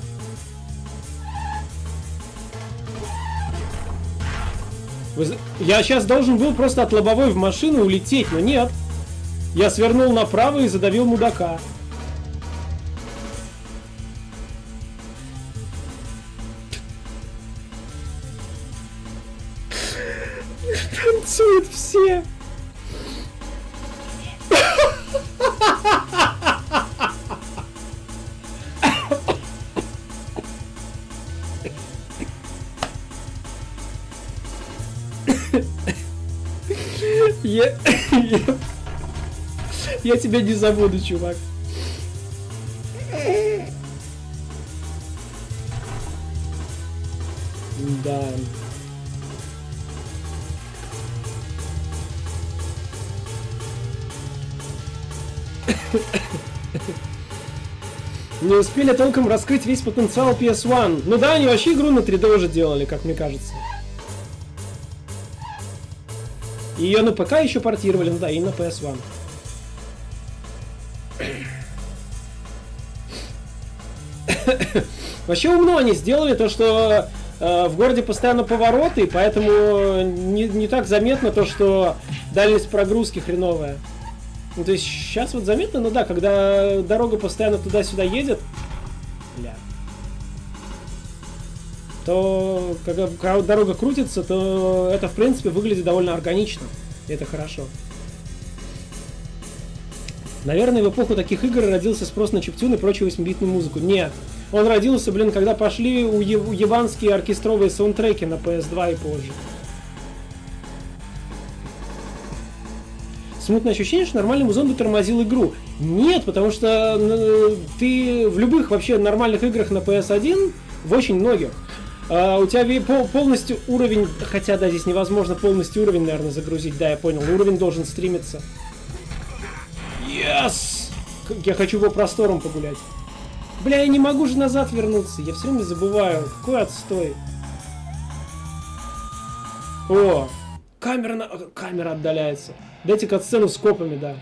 Я сейчас должен был просто от лобовой в машину улететь, но нет. Я свернул направо и задавил мудака. Танцуют все. Я тебя не забуду, чувак. Да. Не успели толком раскрыть весь потенциал PS1. Ну да, они вообще игру на 3D уже делали, как мне кажется. Ее на ПК еще портировали, ну да, и на PS1. Вообще умно они сделали то, что в городе постоянно повороты, поэтому не так заметно то, что дальность прогрузки хреновая. Ну, то есть сейчас вот заметно, ну да, когда дорога постоянно туда-сюда едет, бля, то когда дорога крутится, то это, в принципе, выглядит довольно органично. И это хорошо. Наверное, в эпоху таких игр родился спрос на чиптюн и прочую 8-битную музыку. Нет. Он родился, блин, когда пошли уебанские оркестровые саундтреки на PS2 и позже. Смутное ощущение, что нормальный музон бы тормозил игру. Нет, потому что ты в любых вообще нормальных играх на PS1, в очень многих, у тебя полностью уровень, хотя да, здесь невозможно полностью уровень, наверное, загрузить, да, я понял, уровень должен стримиться. Yes! Я хочу по просторам погулять. Бля, я не могу же назад вернуться, я все время забываю, какой отстой. О, камера отдаляется. Дайте катсцену с копами, да.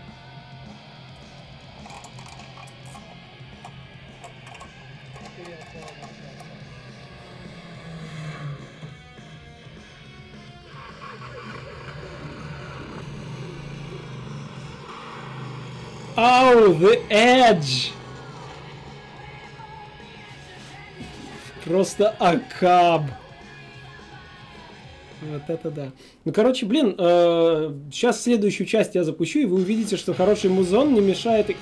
Oh, the edge! Просто акаб. Вот это да. Ну, короче, блин, сейчас следующую часть я запущу, и вы увидите, что хороший музон не мешает...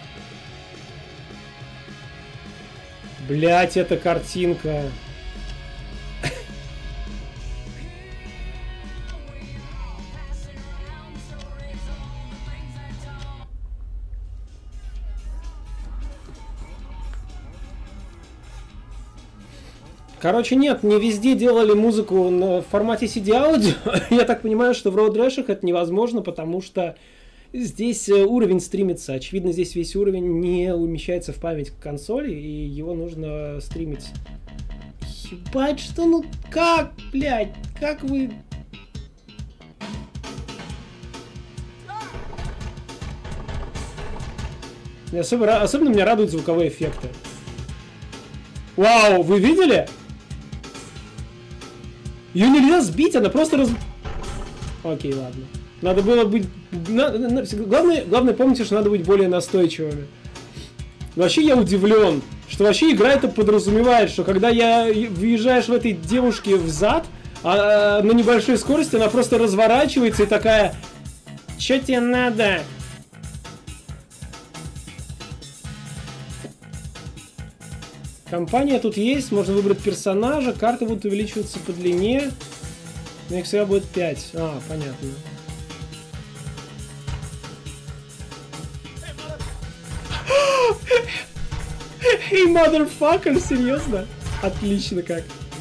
Блять, эта картинка. Короче, нет, не везде делали музыку в формате CD-аудио. Я так понимаю, что в Road Rash это невозможно, потому что здесь уровень стримится. Очевидно, здесь весь уровень не умещается в память консоли, и его нужно стримить. Ебать, что, ну как, блядь, как вы... Особенно меня радуют звуковые эффекты. Вау, вы видели? Ее нельзя сбить, она просто Окей, ладно. Надо было быть... Главное помните, что надо быть более настойчивыми. Но вообще я удивлен, что вообще игра это подразумевает, что когда въезжаешь в этой девушке в зад, на небольшой скорости она просто разворачивается и такая... Чё тебе надо? Компания тут есть, можно выбрать персонажа, карты будут увеличиваться по длине. Но их всегда будет 5. А, понятно. Hey, motherfucker, серьезно? Отлично как.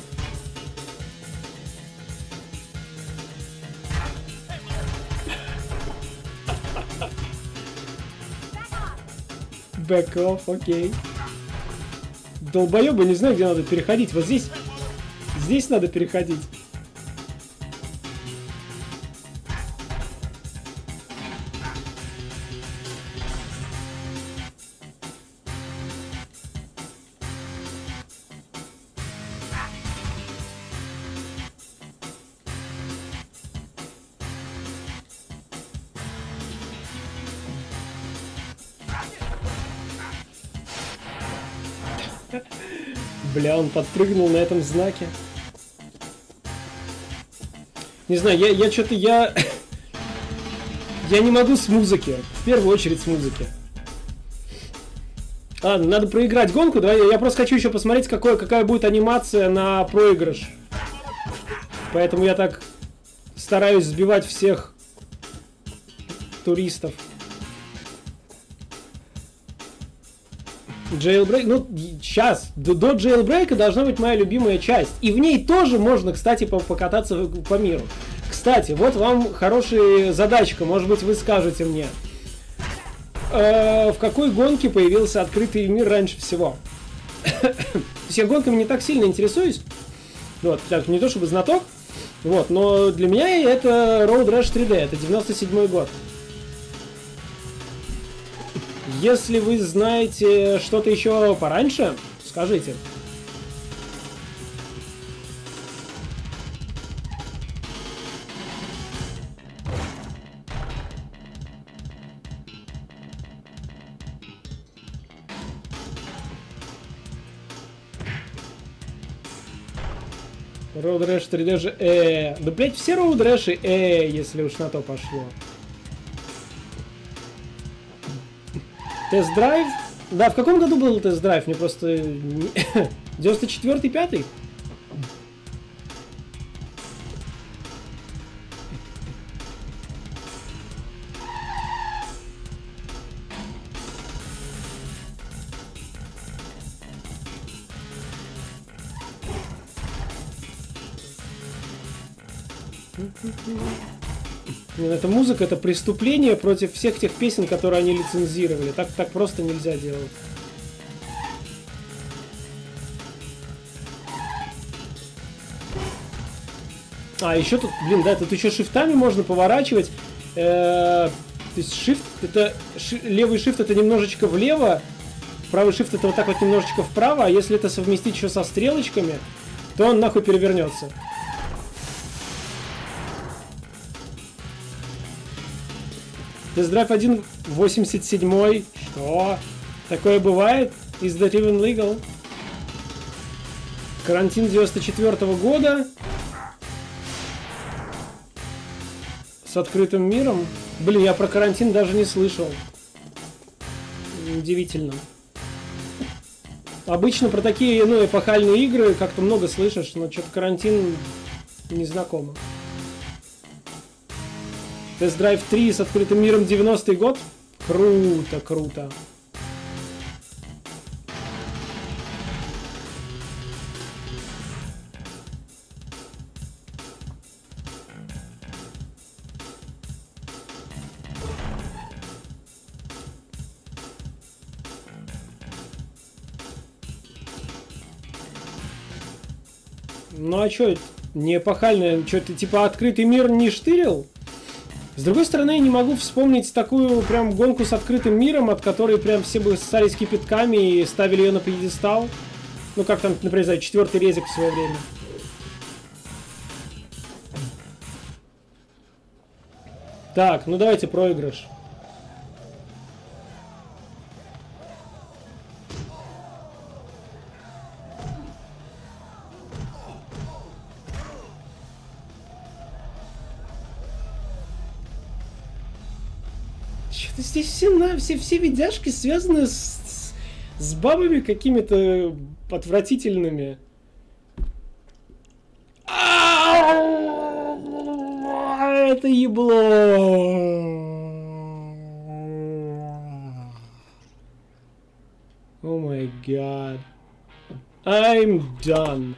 Back off, окей. Долбоёбы, не знаю, где надо переходить. Вот здесь. Здесь надо переходить. Бля, он подпрыгнул на этом знаке. Не знаю, я что-то, я не могу с музыки. В первую очередь с музыки. Ладно, надо проиграть гонку. Давай, я просто хочу еще посмотреть, какая будет анимация на проигрыш. Поэтому я так стараюсь сбивать всех туристов. Jailbreak, ну, сейчас, до Jailbreak должна быть моя любимая часть. И в ней тоже можно, кстати, покататься по миру. Кстати, вот вам хорошая задачка, может быть, вы скажете мне. В какой гонке появился открытый мир раньше всего? То есть я гонками не так сильно интересуюсь. Вот, так, не то чтобы знаток. Вот, но для меня это Road Rash 3D, это 97-й год. Если вы знаете что-то еще пораньше, скажите. Road Rash 3D же Да, блять, все Road Rash если уж на то пошло. Тест-драйв? Да, в каком году был тест-драйв? Мне просто... 94-й, 5-й? Эта музыка — это преступление против всех тех песен, которые они лицензировали. Так просто нельзя делать. А, еще тут, блин, да, тут еще шифтами можно поворачивать. То есть shift, это левый shift это немножечко влево, правый shift это вот так вот немножечко вправо, а если это совместить еще со стрелочками, то он нахуй перевернется. Тест-драйв 1 87-й. Что? Такое бывает? Is that even legal? Карантин 94-го года. С открытым миром. Блин, я про карантин даже не слышал. Удивительно. Обычно про такие, ну, эпохальные игры как-то много слышишь, но что-то карантин не знакомо. Тест-драйв 3 с открытым миром 90-й год. Круто, круто. Ну а чё, не эпохальное, чё ты типа открытый мир не штырил? С другой стороны, я не могу вспомнить такую прям гонку с открытым миром, от которой прям все бы ссались кипятками и ставили ее на пьедестал. Ну как там, например, 4-й резик в свое время. Так, ну давайте проигрыш. Что-то здесь все видяшки связаны с бабами какими-то отвратительными. Это ебло. О май гад. I'm done.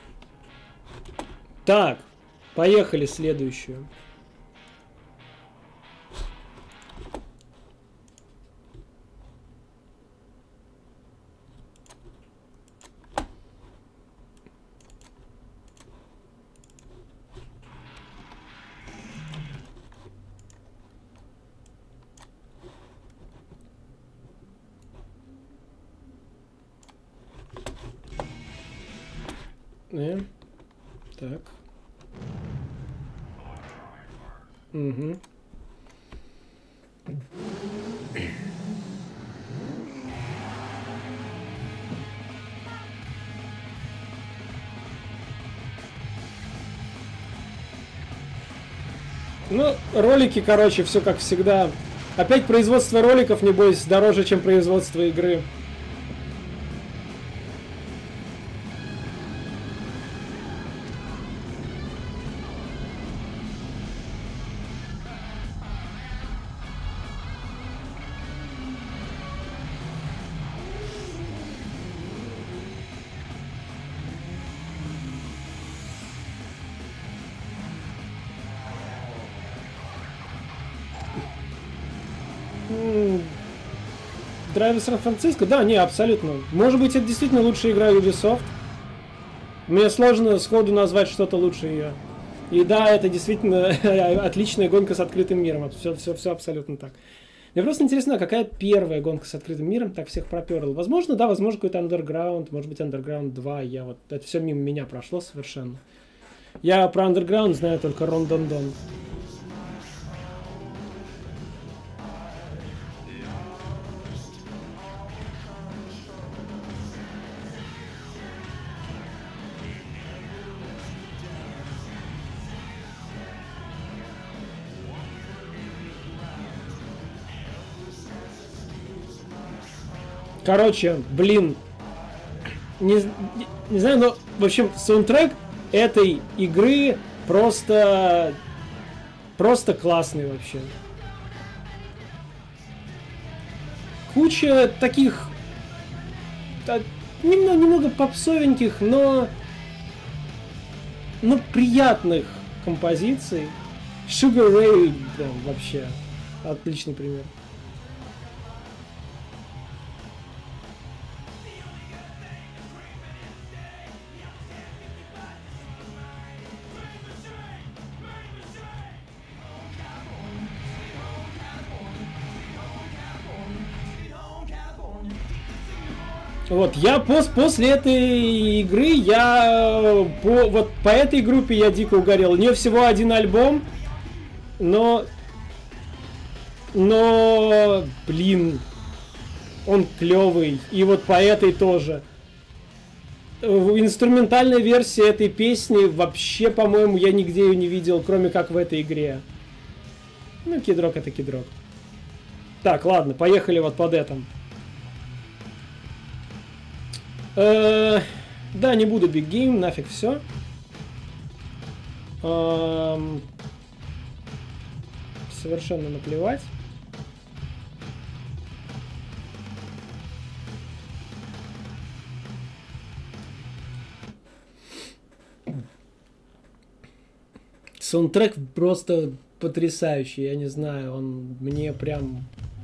Так, поехали следующую. Так. Угу. Ну, ролики, короче, все как всегда. Опять производство роликов, небось, дороже, чем производство игры. Драйв Сан-Франциско? Да, не, абсолютно. Может быть, это действительно лучшая игра Ubisoft. Мне сложно сходу назвать что-то лучше ее. И да, это действительно отличная гонка с открытым миром. Все абсолютно так. Мне просто интересно, какая первая гонка с открытым миром так всех проперла. Возможно, да, возможно, какой-то Underground, может быть, Underground 2. Это все мимо меня прошло совершенно. Я про Underground знаю только Рон-Дон-Дон. Короче, блин. Не знаю, но, в общем, саундтрек этой игры просто классный вообще. Куча таких немного попсовеньких, но приятных композиций. Sugar Ray, прям вообще отличный пример. Вот, я после этой игры, я по этой группе я дико угорел. У нее всего один альбом, но, блин, он клевый. И вот по этой тоже. Инструментальная версия этой песни вообще, по-моему, я нигде ее не видел, кроме как в этой игре. Ну, кидрок это кидрок. Так, ладно, поехали вот под этим. Да, не буду Big Game, нафиг все. Совершенно наплевать. Саундтрек просто потрясающий, я не знаю, он мне прям...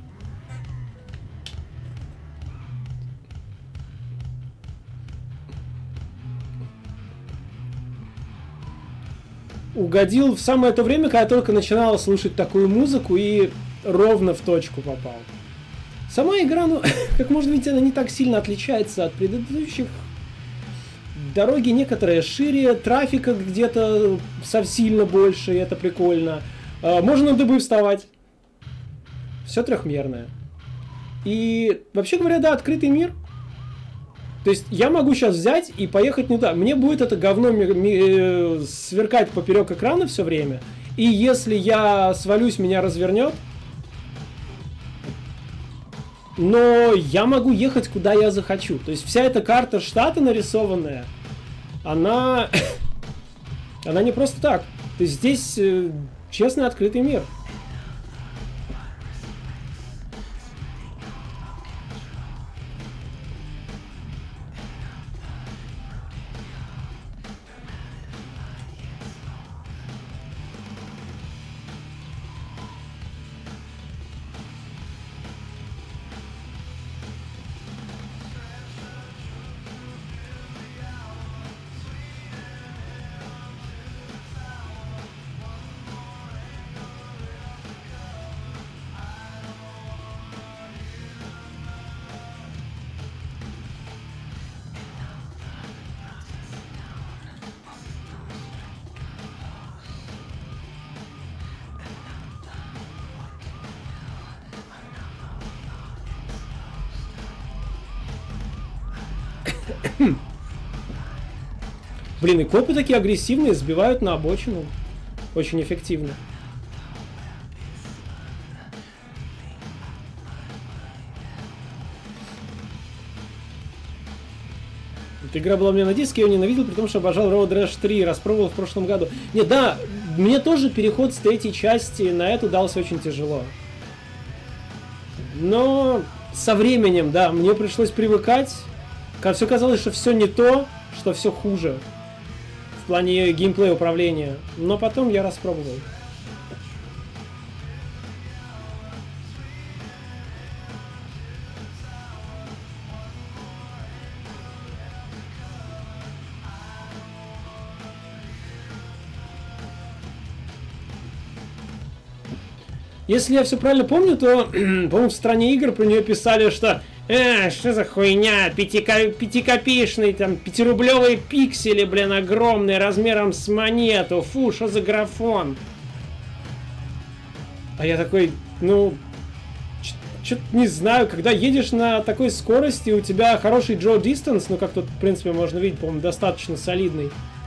угодил в самое то время, когда я только начинала слушать такую музыку и ровно в точку попал. Сама игра, ну, как можно видеть, она не так сильно отличается от предыдущих. Дороги некоторые шире, трафика где-то сильно больше, и это прикольно. Можно на дыбы вставать. Все трехмерное. И, вообще говоря, да, открытый мир. То есть я могу сейчас взять и поехать не туда. Мне будет это говно сверкать поперек экрана все время. И если я свалюсь, меня развернет. Но я могу ехать, куда я захочу. То есть вся эта карта штата нарисованная, она не просто так. То есть здесь честный открытый мир. Блин, и копы такие агрессивные, сбивают на обочину. Очень эффективно. Эта игра была у меня на диске, я ее ненавидел, при том, что обожал Road Rash 3, распробовал в прошлом году. Нет, да, мне тоже переход с третьей части на эту дался очень тяжело. Но со временем, да, мне пришлось привыкать. Все казалось, что все не то, что все хуже. В плане геймплея управления. Но потом я распробовал. Если я все правильно помню, то, по-моему, в стране игр про нее писали, что что за хуйня, пятикопеечные, там, 5-рублевые пиксели, блин, огромные, размером с монету, фу, что за графон? А я такой, ну, что-то не знаю, когда едешь на такой скорости, у тебя хороший draw distance, ну, как тут, в принципе, можно видеть, по-моему, достаточно солидный.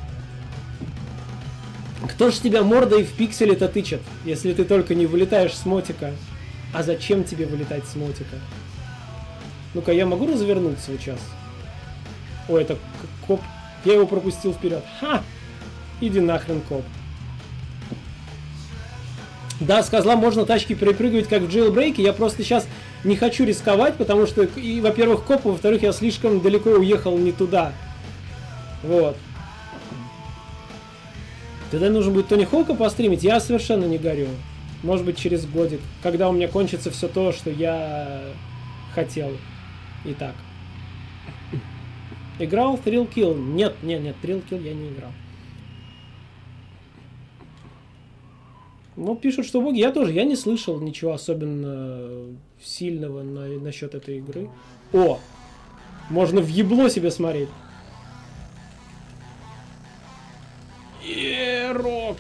Кто ж тебя мордой в пикселе-то тычет, если ты только не вылетаешь с мотика? А зачем тебе вылетать с мотика? Ну-ка, я могу развернуться сейчас? Ой, это коп. Я его пропустил вперед. Ха! Иди нахрен, коп. Да, с козла можно тачки перепрыгивать, как в джейлбрейке. Я просто сейчас не хочу рисковать, потому что, и, во-первых, коп, во-вторых, я слишком далеко уехал не туда. Вот. Тогда нужно будет Тони Хоука постримить. Я совершенно не горю. Может быть, через годик, когда у меня кончится все то, что я хотел. Итак. Играл в Thrill Kill? Нет, Thrill Kill я не играл. Ну, пишут, что боги. Я тоже, я не слышал ничего особенно сильного насчет этой игры. О! Можно в ебло себе смотреть. Рок!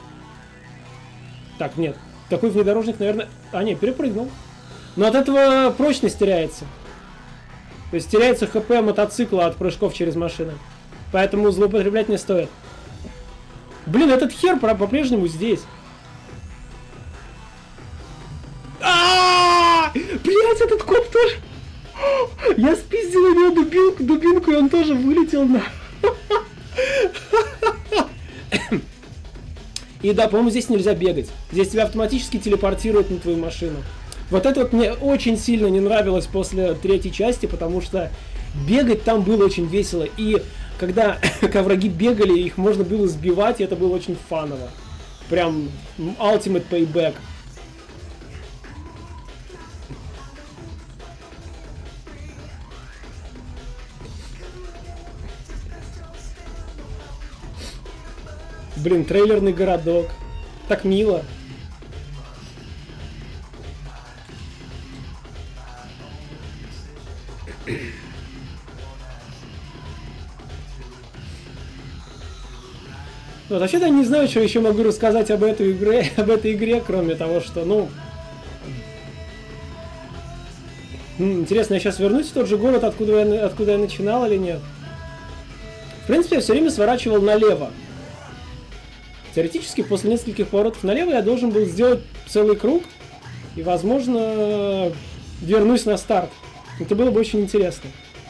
Так, нет. Такой внедорожник, наверное... А, не, перепрыгнул. Но от этого прочность теряется. То есть теряется ХП мотоцикла от прыжков через машины. Поэтому злоупотреблять не стоит. Блин, этот хер по-прежнему здесь. Блять, этот коп тоже. Я спиздил у него дубинку, и он тоже вылетел на. И да, по-моему, здесь нельзя бегать. Здесь тебя автоматически телепортируют на твою машину. Вот это вот мне очень сильно не нравилось после третьей части, потому что бегать там было очень весело. И когда враги бегали, их можно было сбивать, и это было очень фаново. Прям ultimate payback. Блин, трейлерный городок. Так мило. Вот, вообще-то я не знаю, что еще могу рассказать об этой игре, кроме того, что, ну... Интересно, я сейчас вернусь в тот же город, откуда я начинал или нет? В принципе, я все время сворачивал налево. Теоретически, после нескольких поворотов налево я должен был сделать целый круг. И, возможно, вернусь на старт. Это было бы очень интересно.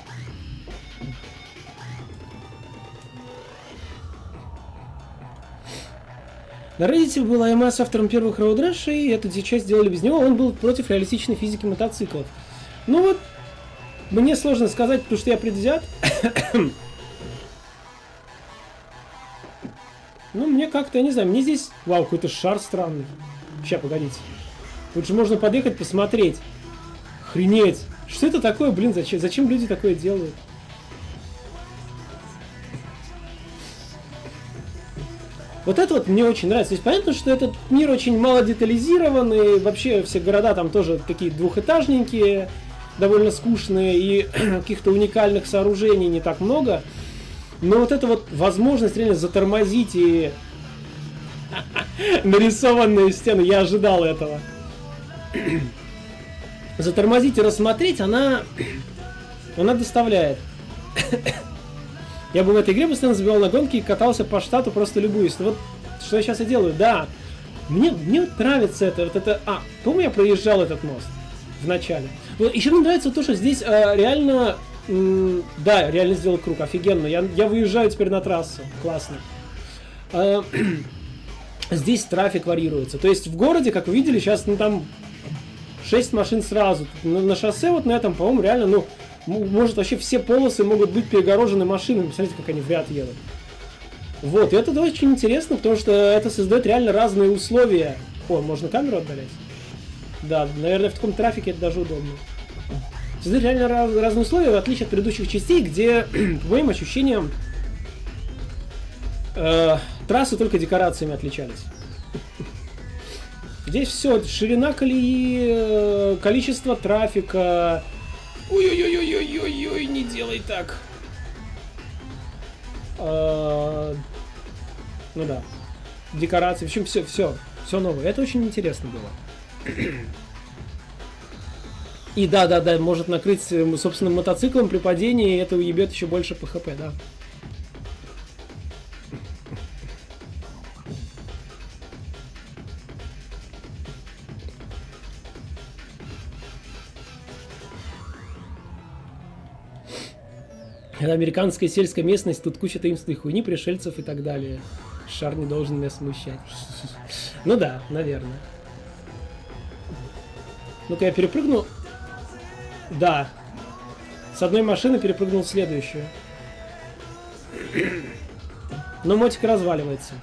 На Reddit был АМА с автором первых Road Rash, и эту часть сделали без него. Он был против реалистичной физики мотоциклов. Ну вот, мне сложно сказать, потому что я предвзят. Ну, мне как-то, я не знаю, мне здесь... Вау, какой-то шар странный. Сейчас, погодите. Тут же можно подъехать, посмотреть. Охренеть. Что это такое, блин, зачем люди такое делают? Вот это вот мне очень нравится. То есть понятно, что этот мир очень мало детализирован, и вообще все города там тоже такие двухэтажненькие, довольно скучные, и каких-то уникальных сооружений не так много. Но вот эта вот возможность реально затормозить и нарисованные стены, я ожидал этого. Затормозить и рассмотреть, она доставляет. Я бы в этой игре постоянно забивал на гонки и катался по штату, просто любуюсь. Вот что я сейчас и делаю, да. Мне вот нравится это. Вот это. Помню, я проезжал этот мост в начале. Вот еще мне нравится то, что здесь реально. Да, реально сделал круг, офигенно. Я выезжаю теперь на трассу. Классно. Здесь трафик варьируется. То есть в городе, как вы видели, сейчас там 6 машин сразу. На шоссе вот на этом, по-моему, реально, может вообще все полосы могут быть перегорожены машинами. Посмотрите, как они в ряд едут. Вот, и это очень интересно, потому что это создает реально разные условия. О, можно камеру отдалять? Да, наверное, в таком трафике это даже удобно. Создают реально разные условия, в отличие от предыдущих частей, где, по моим ощущениям, трассы только декорациями отличались. Здесь все, ширина колеи, количество трафика. Ой-ой-ой-ой-ой-ой, не делай так. Ну да, декорации, в общем, все новое. Это очень интересно было. И да, может накрыть собственным мотоциклом при падении, и это уебет еще больше по ХП, да. Это американская сельская местность, тут куча таинственной хуйни, пришельцев и так далее. Шар не должен меня смущать. Ну да, наверное. Ну-ка, я перепрыгну. Да. С одной машины перепрыгнул в следующую. Но мотик разваливается.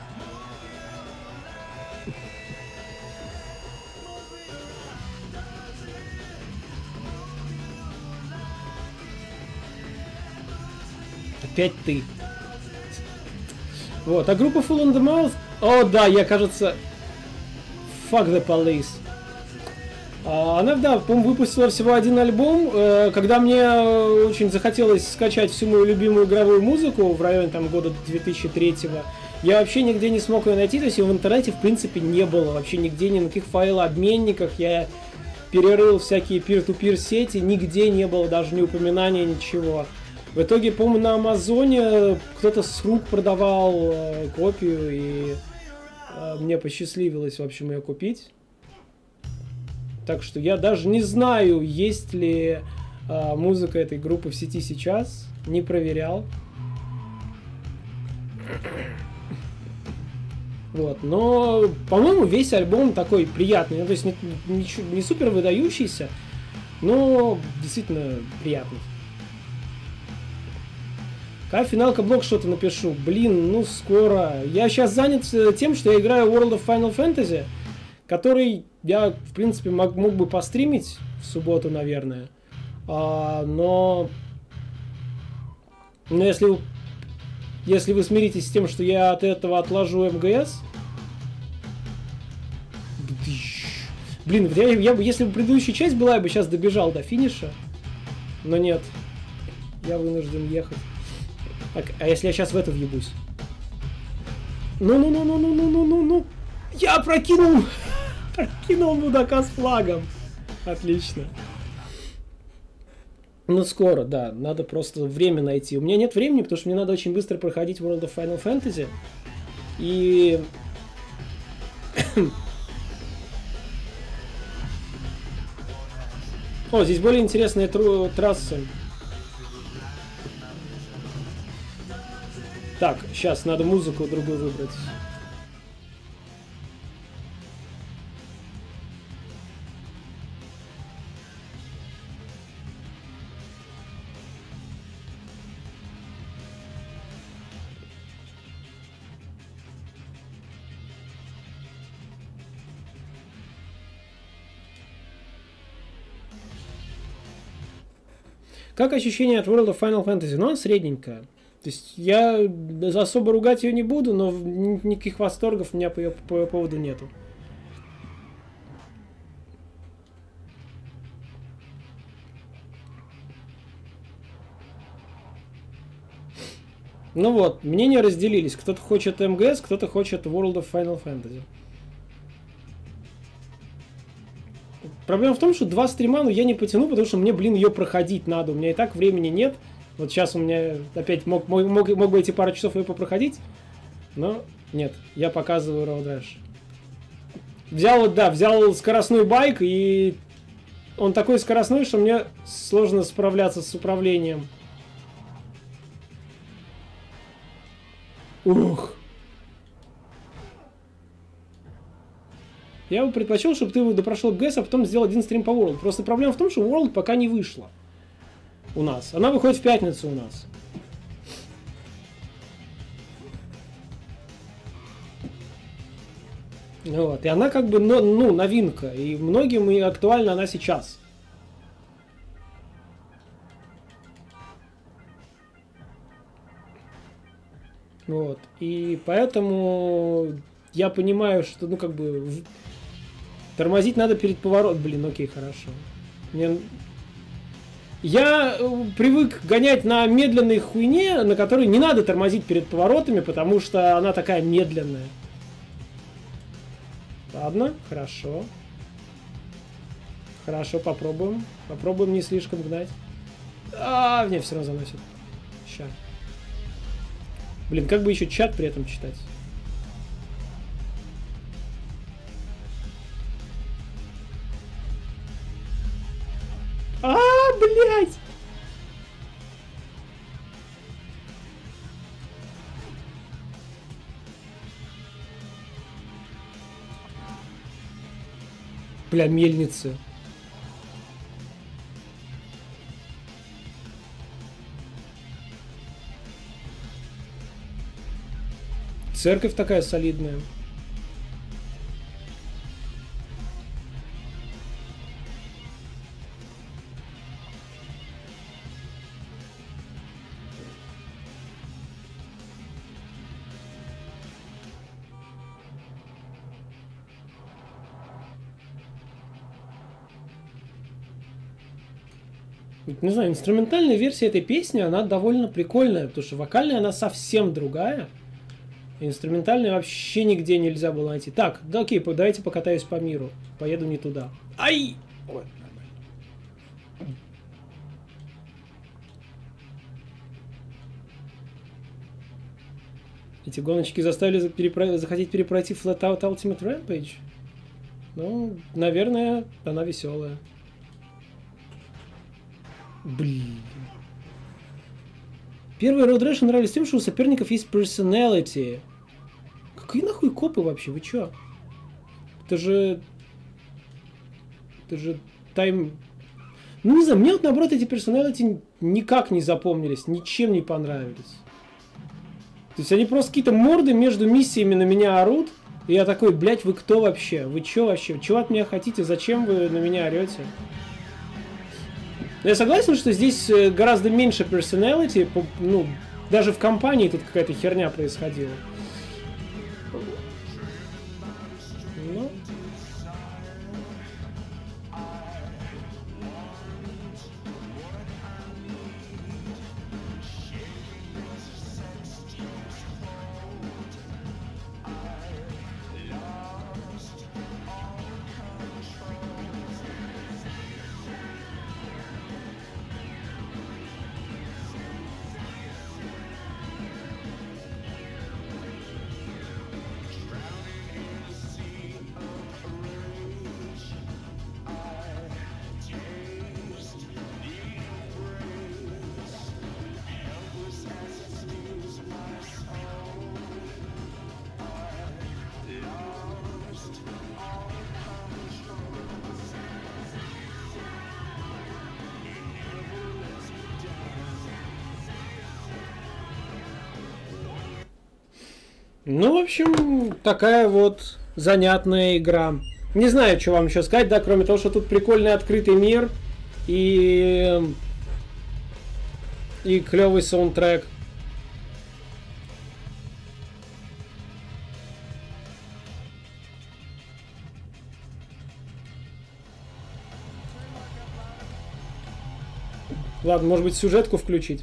Опять ты. Вот, а группа Full on the Mouth... О, да, я, кажется... Fuck the Police. Она, да, по-моему, выпустила всего один альбом. Когда мне очень захотелось скачать всю мою любимую игровую музыку в районе там года 2003-го, я вообще нигде не смог ее найти, то есть ее в интернете, в принципе, не было. Вообще нигде, ни на каких файлообменниках. Я перерыл всякие peer-to-peer сети, нигде не было даже ни упоминания, ничего. В итоге, по-моему, на Амазоне кто-то с рук продавал копию, и мне посчастливилось, в общем, ее купить. Так что я даже не знаю, есть ли музыка этой группы в сети сейчас. Не проверял. Вот, но, по-моему, весь альбом такой приятный. Ну, то есть не супер выдающийся, но действительно приятный. Когда финалка блок что-то напишу. Блин, ну скоро. Я сейчас занят тем, что я играю World of Final Fantasy, который я, в принципе, мог бы постримить в субботу, наверное. Но если вы смиритесь с тем, что я от этого отложу МГС... Блин, если бы предыдущая часть была, я бы сейчас добежал до финиша. Но нет. Я вынужден ехать. Так, а если я сейчас в это въебусь? Ну. Я прокинул мудака с флагом. Отлично. Ну, скоро, да. Надо просто время найти. У меня нет времени, потому что мне надо очень быстро проходить World of Final Fantasy. И... О, здесь более интересные трассы. Так, сейчас надо музыку другую выбрать. Как ощущение от World of Final Fantasy? Ну, она средненькая. То есть я особо ругать ее не буду, но никаких восторгов у меня по ее поводу нету. Ну вот, мнения разделились. Кто-то хочет МГС, кто-то хочет World of Final Fantasy. Проблема в том, что 2 стрима, ну, я не потяну, потому что мне, блин, ее проходить надо. У меня и так времени нет. Вот сейчас у меня опять мог бы эти пару часов ее попроходить, но нет, я показываю Road Rash. Взял скоростной байк, и он такой скоростной, что мне сложно справляться с управлением. Ух. Я бы предпочел, чтобы ты допрошел ГС, а потом сделал один стрим по World. Просто проблема в том, что World пока не вышла. У нас. Она выходит в пятницу у нас. Вот. И она как бы, ну, новинка. И многим и актуальна она сейчас. Вот. И поэтому я понимаю, что, ну, как бы, тормозить надо перед поворотом. Блин, окей, хорошо. Я привык гонять на медленной хуйне, на которой не надо тормозить перед поворотами, потому что она такая медленная. Ладно, хорошо. Хорошо, попробуем. Попробуем не слишком гнать. Мне все равно заносит. Ща. Блин, как бы еще чат при этом читать? Блять! Бля, мельницы. Церковь такая солидная. Не знаю, инструментальная версия этой песни, она довольно прикольная, потому что вокальная она совсем другая. Инструментальной вообще нигде нельзя было найти. Так, да окей, давайте покатаюсь по миру. Поеду не туда. Ай! Ой, нормально. Эти гоночки заставили захотеть перепройти Flatout Ultimate Rampage? Ну, наверное, она веселая. Блин. Первые Road Rash нравились тем, что у соперников есть personality. Какие нахуй копы вообще? Вы чё? Это же тайм... Ну, не знаю, мне вот наоборот эти personality никак не запомнились, ничем не понравились. То есть они просто какие-то морды между миссиями на меня орут. И я такой, блядь, вы кто вообще? Вы чё вообще? Чего от меня хотите? Зачем вы на меня орете? Я согласен, что здесь гораздо меньше personality, ну, даже в компании тут какая-то херня происходила. Ну. Ну, в общем, такая вот занятная игра. Не знаю, что вам еще сказать, да, кроме того, что тут прикольный открытый мир и клевый саундтрек. Ладно, может быть, сюжетку включить.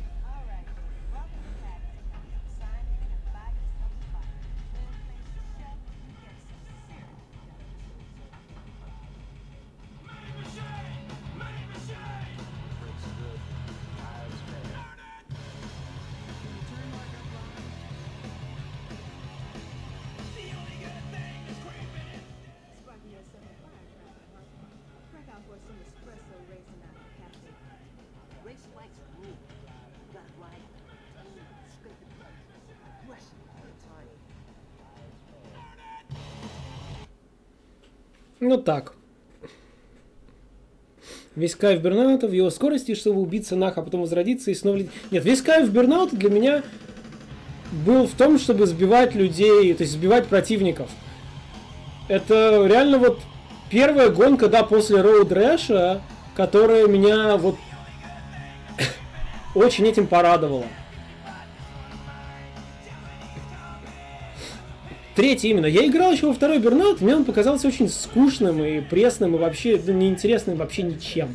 Ну так. Весь кайф Бернаута в его скорости, чтобы убиться нах, а потом возродиться и снова... Нет, весь кайф Бернаута для меня был в том, чтобы сбивать людей, то есть сбивать противников. Это реально вот первая гонка, да, после Road Rash, которая меня вот очень этим порадовала. Третий именно. Я играл еще во второй Burnout, мне он показался очень скучным и пресным, и вообще неинтересным вообще ничем.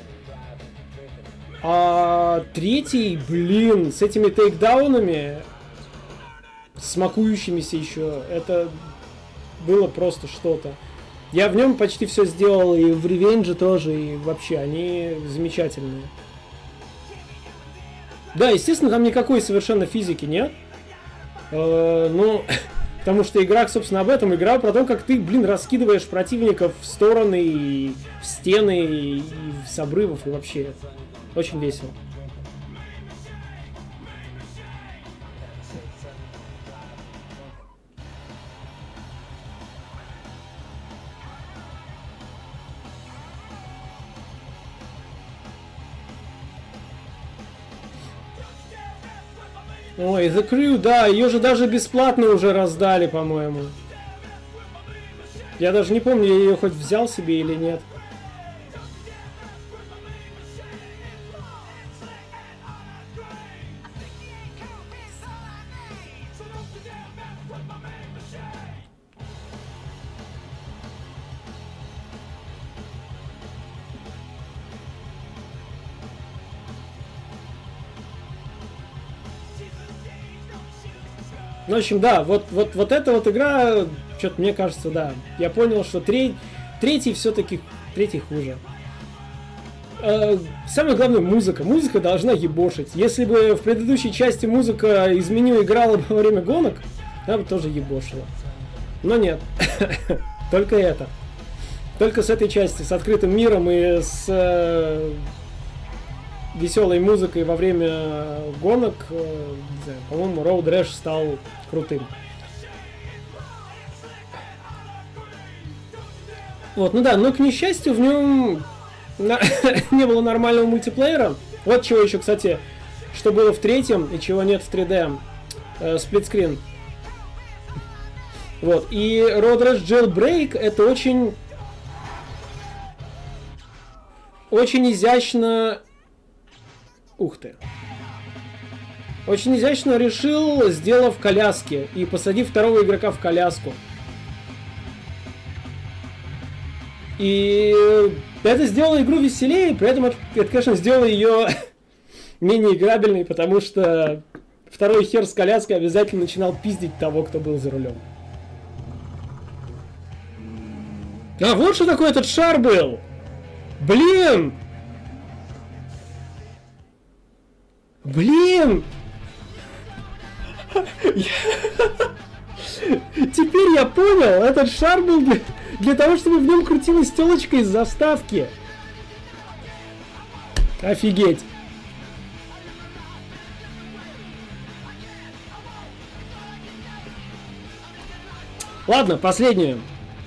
А третий, блин, с этими тейкдаунами, смакующимися еще, это было просто что-то. Я в нем почти все сделал, и в Revenge тоже, и вообще, они замечательные. Да, естественно, там никакой совершенно физики нет. Ну... Потому что игра, собственно, об этом. Игра про то, как ты, блин, раскидываешь противников в стороны, и в стены, и с обрывов, и вообще. Очень весело. Ой, The Crew, да, ее же даже бесплатно уже раздали, по-моему. Я даже не помню, я ее хоть взял себе или нет. Ну, в общем, да, вот эта вот игра, что-то мне кажется, да. Я понял, что третий все-таки, третий хуже. Самое главное, музыка. Музыка должна ебошить. Если бы в предыдущей части музыка из меню играла бы во время гонок, она бы тоже ебошила. Но нет. Только это. Только с этой части, с открытым миром и с веселой музыкой во время гонок, по-моему, Road Rash стал крутым. Вот, ну да, но к несчастью в нем не было нормального мультиплеера. Вот чего еще, кстати, что было в третьем и чего нет в 3D. Сплитскрин. Вот, и Road Rash Jailbreak это очень изящно. Ух ты. Очень изящно решил, сделав коляски и посадив второго игрока в коляску. И это сделало игру веселее, при этом это конечно, сделало ее менее играбельной, потому что второй хер с коляской обязательно начинал пиздить того, кто был за рулем. А вот что такое этот шар был! Блин! Блин! Теперь я понял, этот шар был для того, чтобы в нем крутилась телочка из заставки. Офигеть. Ладно, последнюю.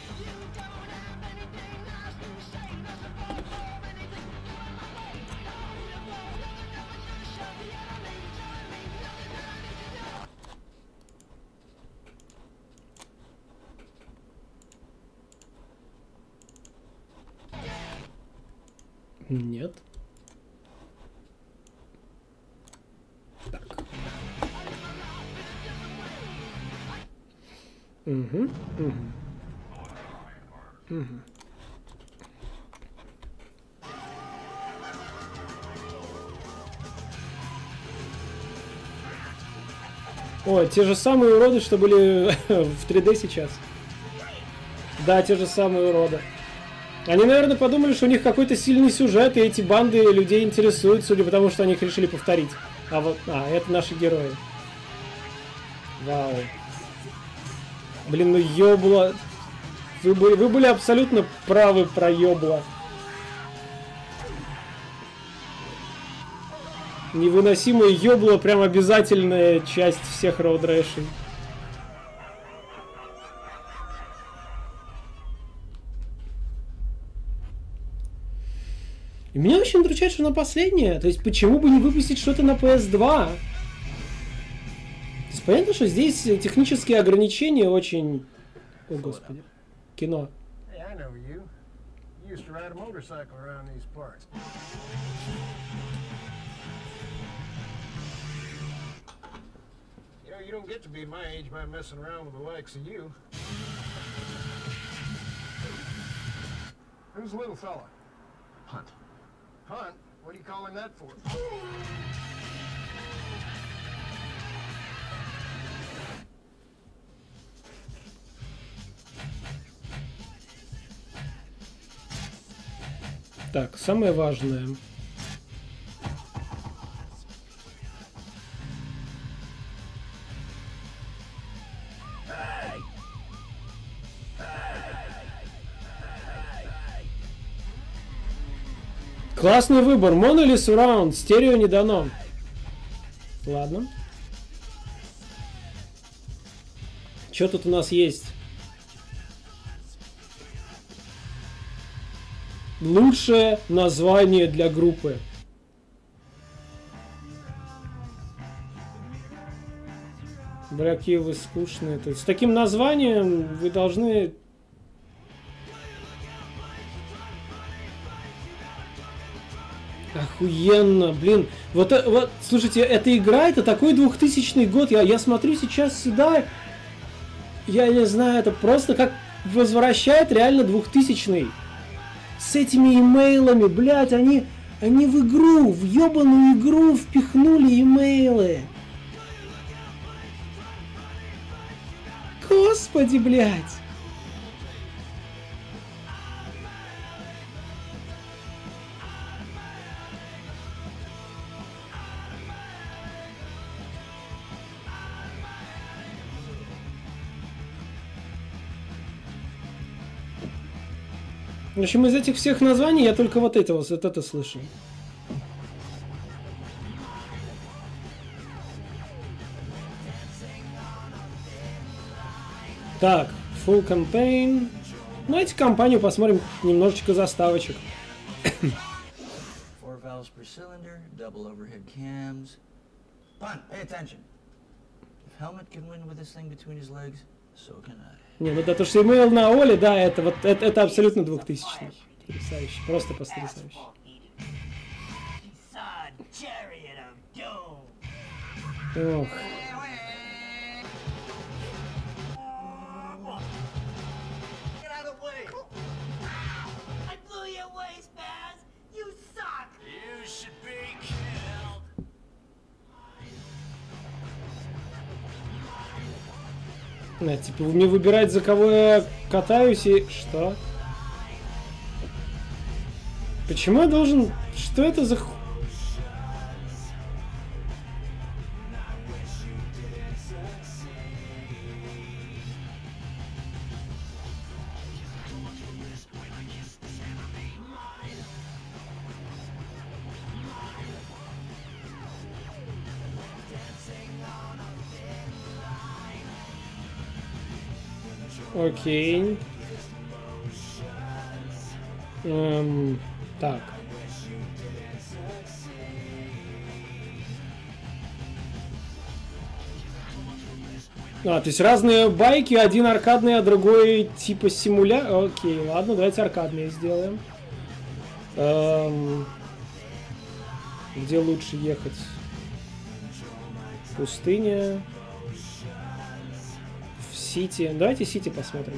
Нет. Так. Угу. Ой, те же самые уроды, что были в 3D сейчас. Да, те же самые уроды. Они, наверное, подумали, что у них какой-то сильный сюжет, и эти банды людей интересуют, судя по тому, что они их решили повторить. Это наши герои. Вау. Блин, ну ёбло. Вы были абсолютно правы про ёбло. Невыносимое ёбло, прям обязательная часть всех Road Rash'ей. И меня очень удручает, что на последнее. То есть, почему бы не выпустить что-то на PS2? То есть, понятно, что здесь технические ограничения очень... О, господи. Кино. Hunt? What are you calling that for? Так, самое важное. Классный выбор. Моно или Surround? Стерео не дано. Ладно. Что тут у нас есть? Лучшее название для группы. Бля, какие вы скучные. То есть с таким названием вы должны... Охуенно, блин. Вот, слушайте, эта игра, это такой 2000 год. Я смотрю сейчас сюда, я не знаю, это просто как возвращает реально 2000-й. С этими имейлами, блядь, они в игру, в ебаную игру впихнули имейлы. Господи, блядь. В общем, из этих всех названий я только вот это слышу. Так, full campaign. Давайте компанию посмотрим немножечко заставочек. 4 valves per cylinder, double overhead cams. Bun, pay attention. If Helmet can win with this thing between his legs, so can I. Не, ну да, то, что имейл на Оле, да, это абсолютно 2000-й. Потрясающе, просто потрясающе. Ох. Типа, мне выбирать, за кого я катаюсь и... Что? Почему я должен... Что это за... Окей. Так. То есть разные байки, один аркадный, а другой типа симуля. Окей, ладно, давайте аркадные сделаем. Где лучше ехать? Пустыня. Сити. Давайте Сити посмотрим.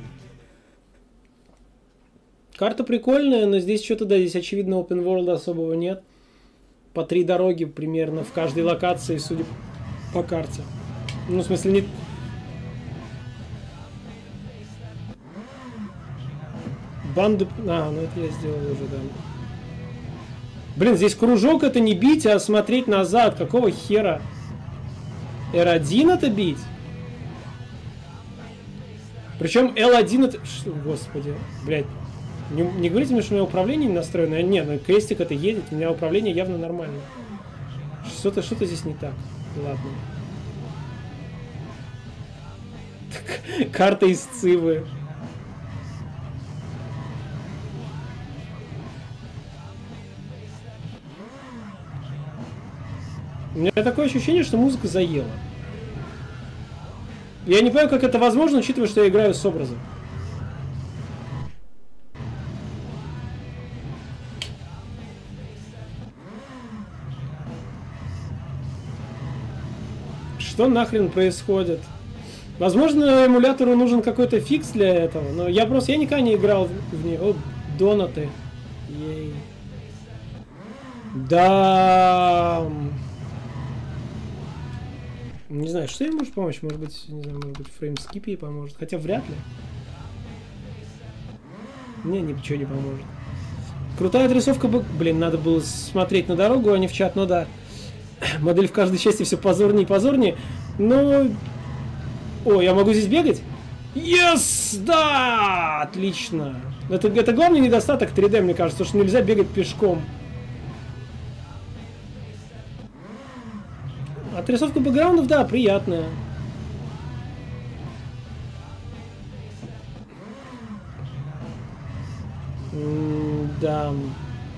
Карта прикольная, но здесь что-то, да, здесь очевидно open world особого нет. По 3 дороги примерно в каждой локации, судя по карте. Ну, в смысле, не... Банду... ну это я сделал уже, да. Блин, здесь кружок это не бить, а смотреть назад. Какого хера? R1 это бить? Причем L1 это... Что, господи, блядь. Не говорите мне, что у меня управление не настроено. Нет, ну крестик это едет, у меня управление явно нормально. Что-то здесь не так. Ладно. Карта из Цивы. У меня такое ощущение, что музыка заела. Я не понимаю, как это возможно, учитывая, что я играю с образом. Что нахрен происходит? Возможно, эмулятору нужен какой-то фикс для этого, но я никогда не играл в нее. О, донаты. Ей. Да. Не знаю, что ей может помочь? Может быть, не знаю, может быть, фреймскип ей поможет. Хотя вряд ли. Мне ничего не поможет. Крутая отрисовка бы... Блин, надо было смотреть на дорогу, а не в чат. Ну да. Модель в каждой части все позорнее и позорнее. Но... О, я могу здесь бегать? Yes! Да! Отлично. Это главный недостаток 3D, мне кажется, что нельзя бегать пешком. Отрисовка бэкграундов, да, приятная. Да.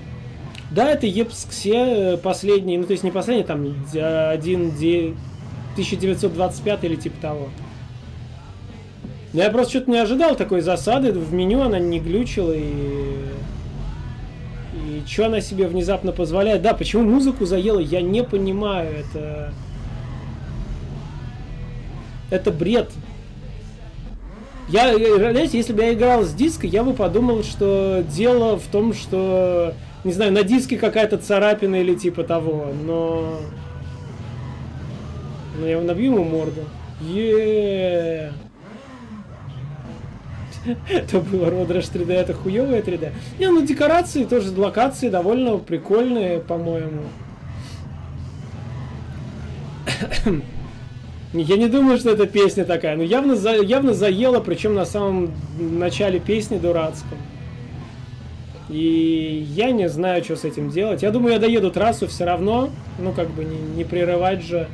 Да, это EPSC последний, ну то есть не последний, там 1.9, 1925 или типа того. Но я просто что-то не ожидал такой засады. В меню она не глючила и что она себе внезапно позволяет? Да, почему музыку заела, я не понимаю. Это бред. Знаете, если бы я играл с диска, я бы подумал, что дело в том, что, не знаю, на диске какая-то царапина или типа того, но я его набью ему морду. Это было Road Rash 3D, это хуёвая 3D. Не, ну декорации тоже, локации довольно прикольные, по-моему. Я не думаю, что это песня такая. Но явно заела, причем на самом начале песни дурацком. И я не знаю, что с этим делать. Я думаю, я доеду трассу все равно. Ну, как бы не прерывать же.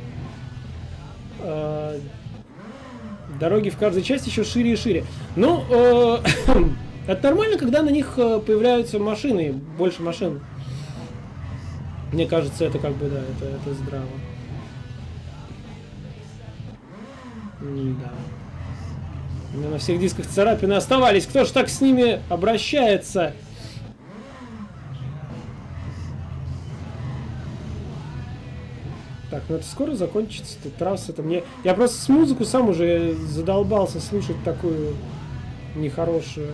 Дороги в каждой части еще шире и шире. Ну, это нормально, когда на них появляются машины, больше машин. Мне кажется, это как бы, да, это здраво. Да. У меня на всех дисках царапины оставались. Кто ж так с ними обращается? Так, ну это скоро закончится. Тут трасса-то мне... Я просто с музыку сам уже задолбался слушать такую нехорошую.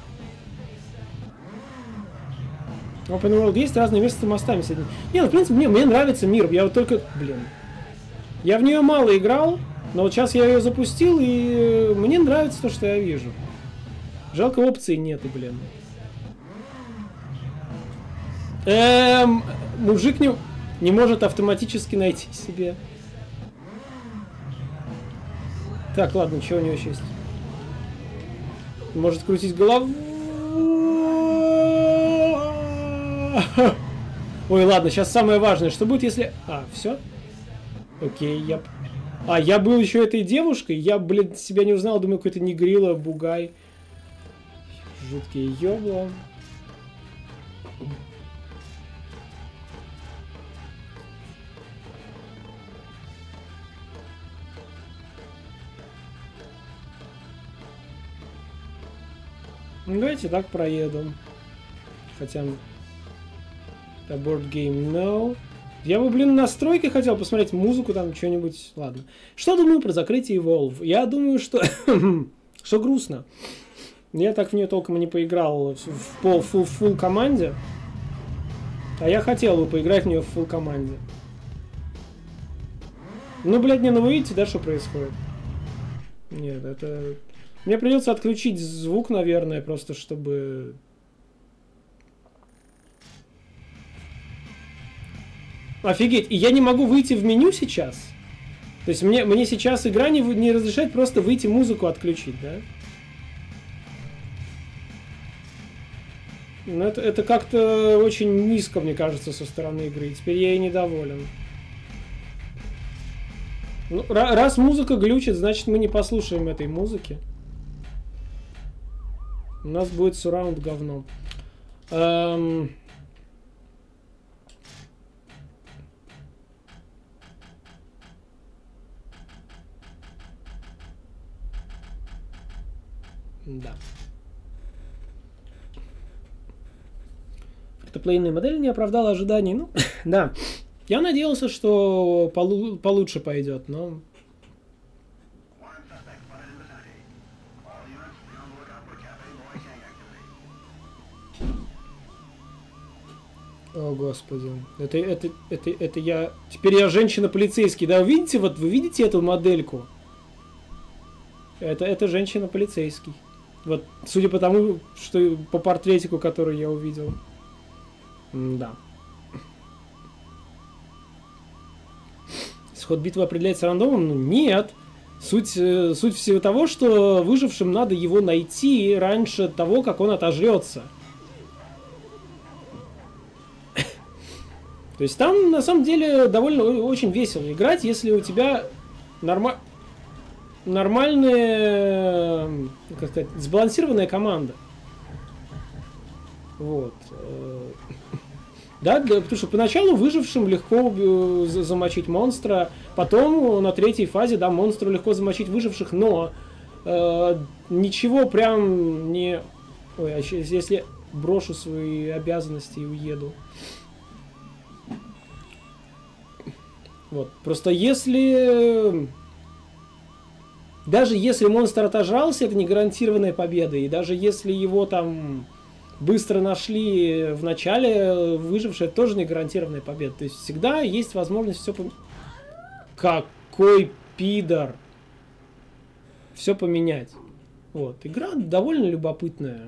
Open World есть, разные места с мостами соединены. Не, ну в принципе мне нравится мир. Я вот только... Блин. Я в нее мало играл, но вот сейчас я ее запустил, и мне нравится то, что я вижу. Жалко, опций нету, блин. Мужик не может автоматически найти себе. Так, ладно, что у него еще есть? Может крутить голову. Ой, ладно, сейчас самое важное. Что будет, если... А, все? Окей, я был еще этой девушкой. Я, блин, себя не узнал. Думаю, какой-то негрила, бугай. Жуткие ёбла. Ну, давайте так проеду. Хотя... Abort game, no. Я бы, блин, настройки хотел посмотреть, музыку там, что-нибудь. Ладно. Что думаю про закрытие Evolve? Я думаю, что... что грустно. Я так в нее толком и не поиграл в full команде. А я хотел бы поиграть в нее в full команде. Ну, блядь, не, ну вы видите, да, что происходит? Нет, это... Мне придется отключить звук, наверное, просто чтобы... Офигеть, и я не могу выйти в меню сейчас? То есть мне сейчас игра не разрешает просто выйти музыку отключить, да? Ну, это как-то очень низко, мне кажется, со стороны игры. Теперь я и недоволен. Ну, раз музыка глючит, значит мы не послушаем этой музыки. У нас будет сурраунд говно. Да. Фритоплейная модель не оправдала ожиданий. Ну, да. Я надеялся, что получше пойдет, но... О, господи. Это я... Теперь я женщина-полицейский, да? Вы видите, вот вы видите эту модельку? Это женщина-полицейский. Вот, судя по тому, что по портретику, который я увидел. Да. Исход битвы определяется рандомом? Ну, нет. Суть всего того, что выжившим надо его найти раньше того, как он отожрется. То есть там, на самом деле, довольно очень весело играть, если у тебя нормальная, как сказать, сбалансированная команда. Вот. Да, потому что поначалу выжившим легко замочить монстра, потом на третьей фазе, да, монстру легко замочить выживших, но ничего прям не... Ой, а если брошу свои обязанности и уеду. Вот, просто если... Даже если монстр отожрался, это не гарантированная победа, и даже если его там... быстро нашли в начале, выжившие, тоже не гарантированная победа. То есть всегда есть возможность все поменять. Какой пидор! Все поменять. Вот. Игра довольно любопытная.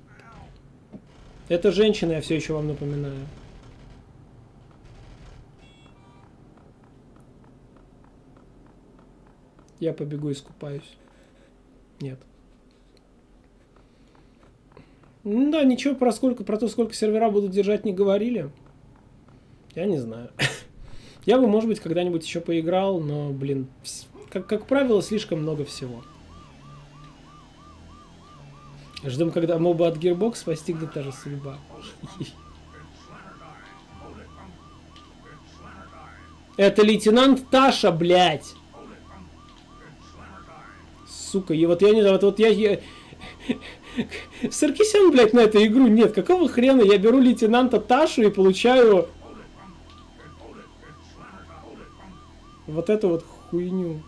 Это женщина, я все еще вам напоминаю. Я побегу искупаюсь. Нет. Ну да, ничего про то, сколько сервера будут держать, не говорили. Я не знаю. Я бы, может быть, когда-нибудь еще поиграл, но, блин, как правило, слишком много всего. Ждем, когда моба от Gearbox постигнет та же судьба. Это лейтенант Таша, блядь! Сука, и вот я не знаю, вот я... Саркисян, блядь, на эту игру нет. Какого хрена я беру лейтенанта Ташу и получаю вот эту вот хуйню.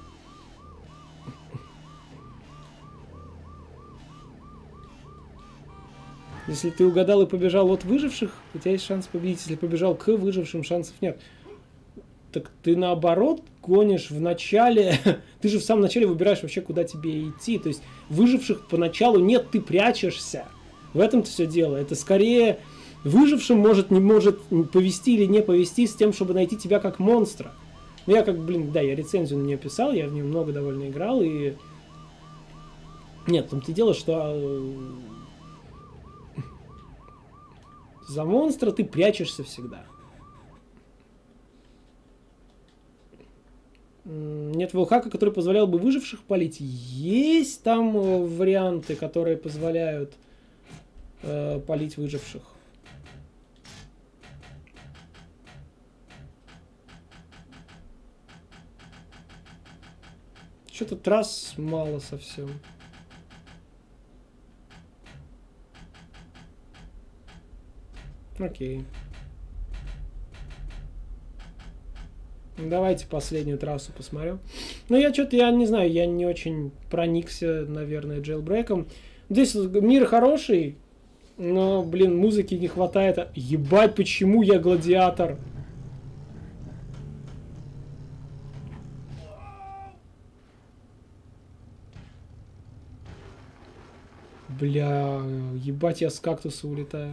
Если ты угадал и побежал от выживших, у тебя есть шанс победить. Если побежал к выжившим, шансов нет. Так ты наоборот гонишь в начале. Ты же в самом начале выбираешь вообще, куда тебе идти. То есть выживших поначалу нет, ты прячешься. В этом-то все дело. Это скорее выжившим не может повести или не повести с тем, чтобы найти тебя как монстра. Ну я как, блин, да, я рецензию на нее писал, я в нее много довольно играл, и... Нет, в том-то и дело, что... За монстра ты прячешься всегда. Нет волхака, который позволял бы выживших палить. Есть там варианты, которые позволяют палить выживших. Что-то трасс мало совсем. Окей. Давайте последнюю трассу посмотрю. Ну, я не знаю, я не очень проникся, наверное, джейлбрейком. Здесь мир хороший, но, блин, музыки не хватает. Ебать, почему я гладиатор? Бля, ебать, я с кактуса улетаю.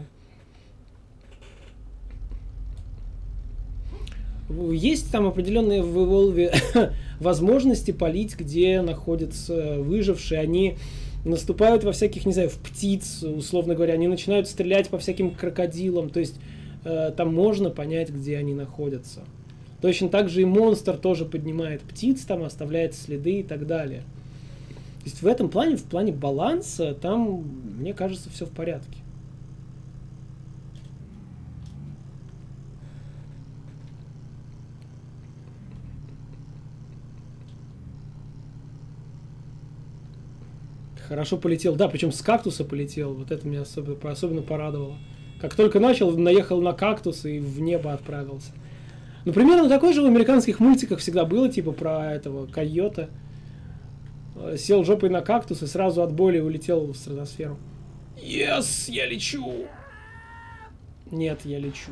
Есть там определенные в Evolve возможности палить, где находятся выжившие. Они наступают во всяких, не знаю, в птиц, условно говоря. Они начинают стрелять по всяким крокодилам. То есть там можно понять, где они находятся. Точно так же и монстр тоже поднимает птиц, там оставляет следы и так далее. То есть в этом плане, в плане баланса, там, мне кажется, все в порядке. Хорошо полетел. Да, причем с кактуса полетел. Вот это меня особенно порадовало. Как только начал, наехал на кактус и в небо отправился. Ну, примерно такое же в американских мультиках всегда было, типа про этого койота. Сел жопой на кактус и сразу от боли улетел в стратосферу. Yes, я лечу! Нет, я лечу.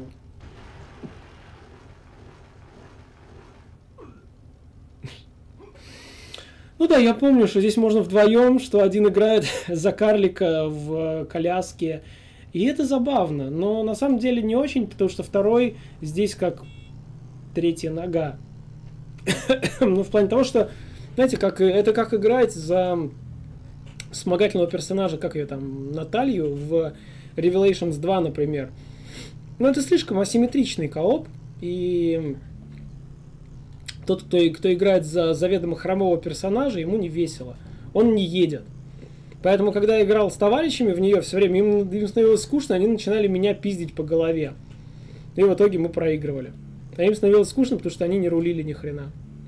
Ну да, я помню, что здесь можно вдвоем, что один играет за карлика в коляске. И это забавно, но на самом деле не очень, потому что второй здесь как третья нога. Ну, в плане того, что, знаете, это как играть за вспомогательного персонажа, как ее там, Наталью в Revelations 2, например. Ну, это слишком асимметричный кооп, и тот, кто играет за заведомо хромого персонажа, ему не весело. Он не едет. Поэтому, когда я играл с товарищами в нее все время, им становилось скучно, они начинали меня пиздить по голове. И в итоге мы проигрывали. А им становилось скучно, потому что они не рулили ни хрена.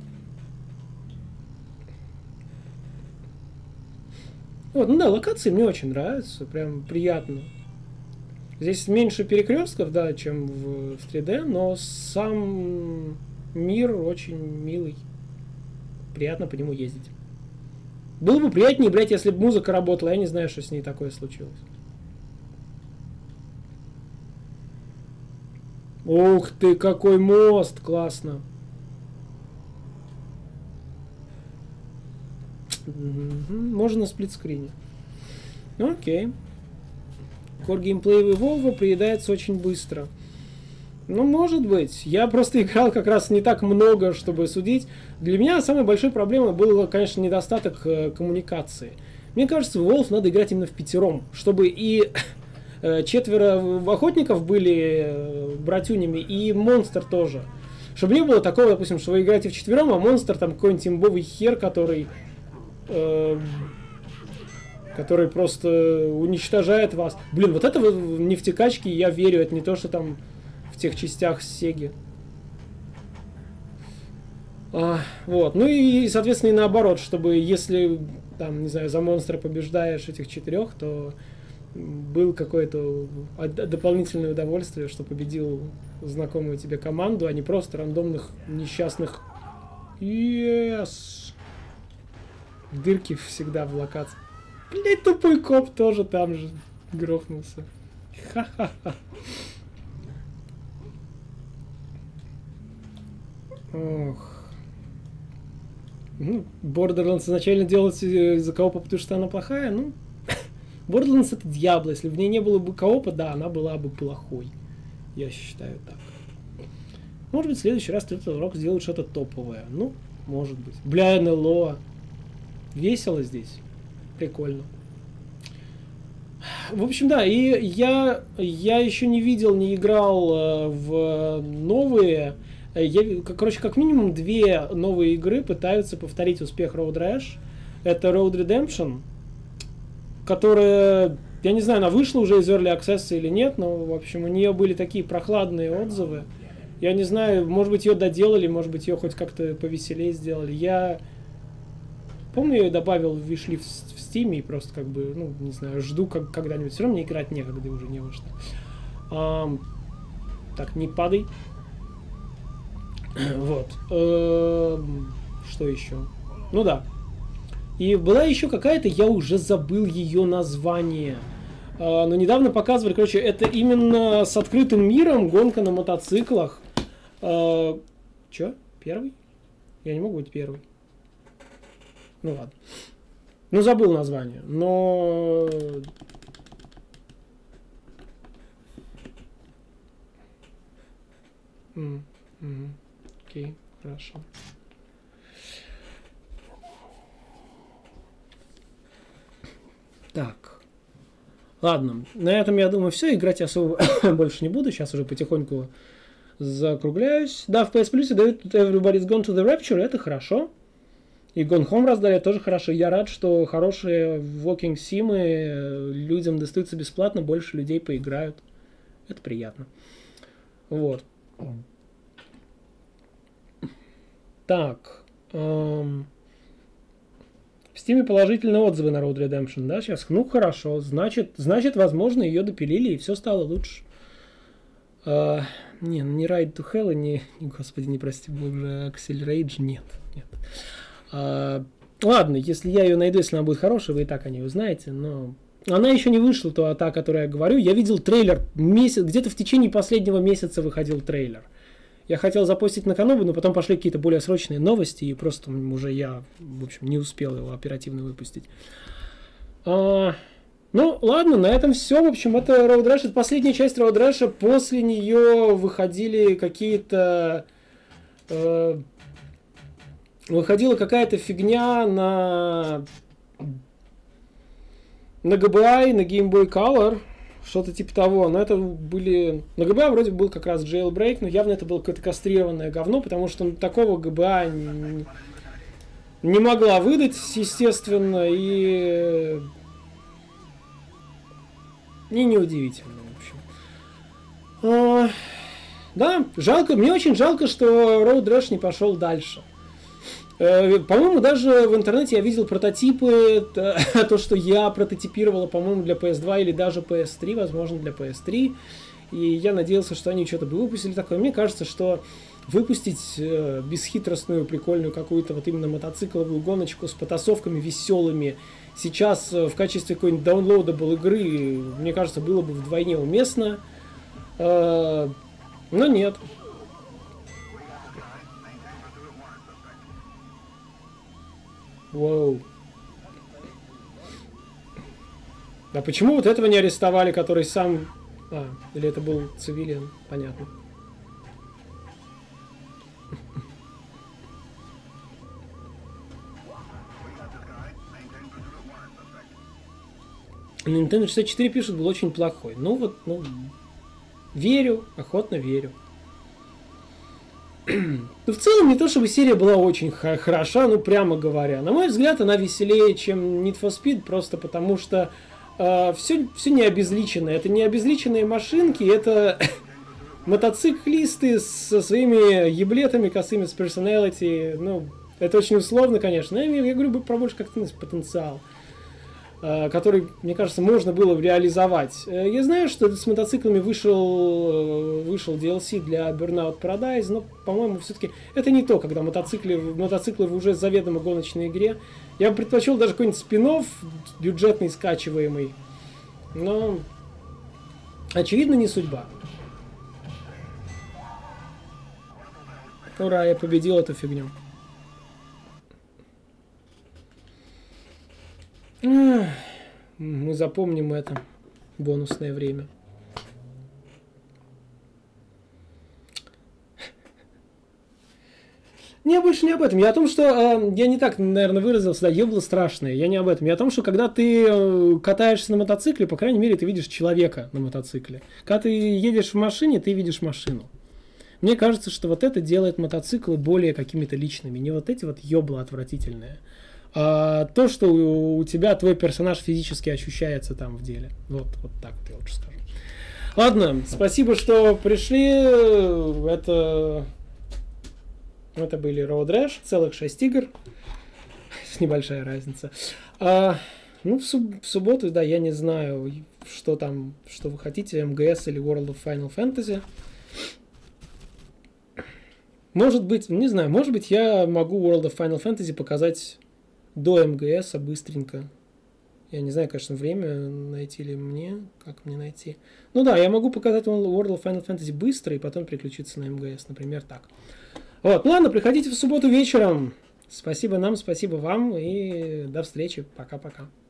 Вот, ну да, локации мне очень нравятся, прям приятно. Здесь меньше перекрестков, да, чем в 3D, но сам мир очень милый. Приятно по нему ездить. Было бы приятнее, блядь, если бы музыка работала, я не знаю, что с ней такое случилось. Ух ты, какой мост! Классно! Можно на сплитскрине. Окей. Core геймплей в Evolve приедается очень быстро. Ну, может быть. Я просто играл как раз не так много, чтобы судить. Для меня самой большой проблемой был, конечно, недостаток коммуникации. Мне кажется, в Evolve надо играть именно впятером, чтобы и 4 охотников были братюнями, и монстр тоже. Чтобы не было такого, допустим, что вы играете вчетвером, а монстр там какой-нибудь имбовый хер, который просто уничтожает вас. Блин, вот это не в текачке, я верю, это не то, что там в тех частях с Сеги. Вот. Ну и, соответственно, и наоборот, чтобы если, там, не знаю, за монстра побеждаешь этих 4, то был какое-то дополнительное удовольствие, что победил знакомую тебе команду, а не просто рандомных несчастных. Yes! Дырки всегда в локации. Блять, тупой коп тоже там же грохнулся. Ха-ха-ха. Ох. Ну, Borderlands изначально делать из-за коопа, потому что она плохая, ну... Borderlands это Diablo. Если в ней не было бы коопа, да, она была бы плохой. Я считаю так. Может быть, в следующий раз Turtle Rock сделает что-то топовое. Ну, может быть. Бля, НЛО. Весело здесь. Прикольно. В общем, да, и я еще не видел, не играл в новые. Короче, как минимум 2 новые игры пытаются повторить успех Road Rash. Это Road Redemption, которая, я не знаю, она вышла уже из Early Access или нет, но, в общем, у нее были такие прохладные отзывы. Я не знаю, может быть, ее доделали, может быть, ее хоть как-то повеселее сделали. Я помню, я ее добавил в виш-лист в Steam и просто как бы, ну, не знаю, жду когда-нибудь. Все равно мне играть некогда, уже не во что. Так, не падай. Вот. Что еще? Ну да. И была еще какая-то, я уже забыл ее название. Но недавно показывали, короче, это именно с открытым миром, гонка на мотоциклах. Че? Первый? Я не могу быть первый. Ну ладно. Ну, забыл название. Но... Окей, хорошо. Так. Ладно, на этом, я думаю, все. Играть я особо больше не буду. Сейчас уже потихоньку закругляюсь. Да, в PS Plus дают Everybody's Gone to the Rapture. Это хорошо. И Gone Home раздали, тоже хорошо. Я рад, что хорошие walking симы людям достаются бесплатно. Больше людей поиграют. Это приятно. Вот. Так. В Steam положительные отзывы на Road Redemption, да, сейчас? Ну, хорошо. Значит, возможно, ее допилили, и все стало лучше. Не Ride to Hell, господи, не прости боже, Axel Rage, нет. Ладно, если я ее найду, если она будет хорошая, вы и так о ней узнаете, но... Она еще не вышла, та, о которой я говорю. Я видел трейлер где-то в течение последнего месяца выходил трейлер. Я хотел запостить на Канобу, но потом пошли какие-то более срочные новости, и просто уже я, в общем, не успел его оперативно выпустить. Ну, ладно, на этом все. В общем, это Road Rash, это последняя часть Road Rash. После нее выходили какие-то... Выходила какая-то фигня на GBA, на Game Boy Color. Что-то типа того, но это были... На GBA вроде был как раз Jailbreak, но явно это было какое-то кастрированное говно, потому что такого GBA не могла выдать, естественно, и неудивительно, в общем. Да, жалко, мне очень жалко, что Road Rash не пошел дальше. По-моему, даже в интернете я видел прототипы, то, что я прототипировала, по-моему, для PS2 или даже PS3, возможно, для PS3. И я надеялся, что они что-то бы выпустили такое. Мне кажется, что выпустить бесхитростную, прикольную какую-то вот именно мотоцикловую гоночку с потасовками веселыми сейчас в качестве какой-нибудь downloadable игры, мне кажется, было бы вдвойне уместно. Но нет. Воу. А почему вот этого не арестовали, который сам... А, или это был цивилиан? Понятно. Nintendo 64 пишет, был очень плохой. Ну вот, ну... Верю, охотно верю. Ну, в целом, не то чтобы серия была очень хороша, ну, прямо говоря. На мой взгляд, она веселее, чем Need for Speed, просто потому что все не обезличено. Это не обезличенные машинки, это мотоциклисты со своими еблетами косыми, с personality. Ну, это очень условно, конечно. Я говорю про больше как потенциал, который, мне кажется, можно было реализовать. Я знаю, что с мотоциклами вышел DLC для Burnout Paradise, но, по-моему, все-таки это не то, когда мотоциклы в уже заведомо гоночной игре. Я бы предпочел даже какой-нибудь спин-офф бюджетный, скачиваемый. Но, очевидно, не судьба. Ура, я победил эту фигню. Мы запомним это. Бонусное время. Не, больше не об этом. Я о том, что... я не так, наверное, выразился. Да, ебло страшное. Я не об этом. Я о том, что когда ты катаешься на мотоцикле, по крайней мере, ты видишь человека на мотоцикле. Когда ты едешь в машине, ты видишь машину. Мне кажется, что вот это делает мотоциклы более какими-то личными. Не вот эти вот ебла отвратительные. А то, что у тебя твой персонаж физически ощущается там в деле. Вот так вот я лучше скажу. Ладно, спасибо, что пришли. Это были Road Rash, целых 6 игр. Небольшая разница. Ну, в субботу, да, я не знаю, что там, что вы хотите, МГС или World of Final Fantasy. Может быть, не знаю, может быть, я могу World of Final Fantasy показать до МГС быстренько. Я не знаю, конечно, время найти ли мне, как мне найти. Ну да, я могу показать World of Final Fantasy быстро и потом переключиться на МГС, например, так. Вот, ну ладно, приходите в субботу вечером. Спасибо нам, спасибо вам и до встречи. Пока-пока.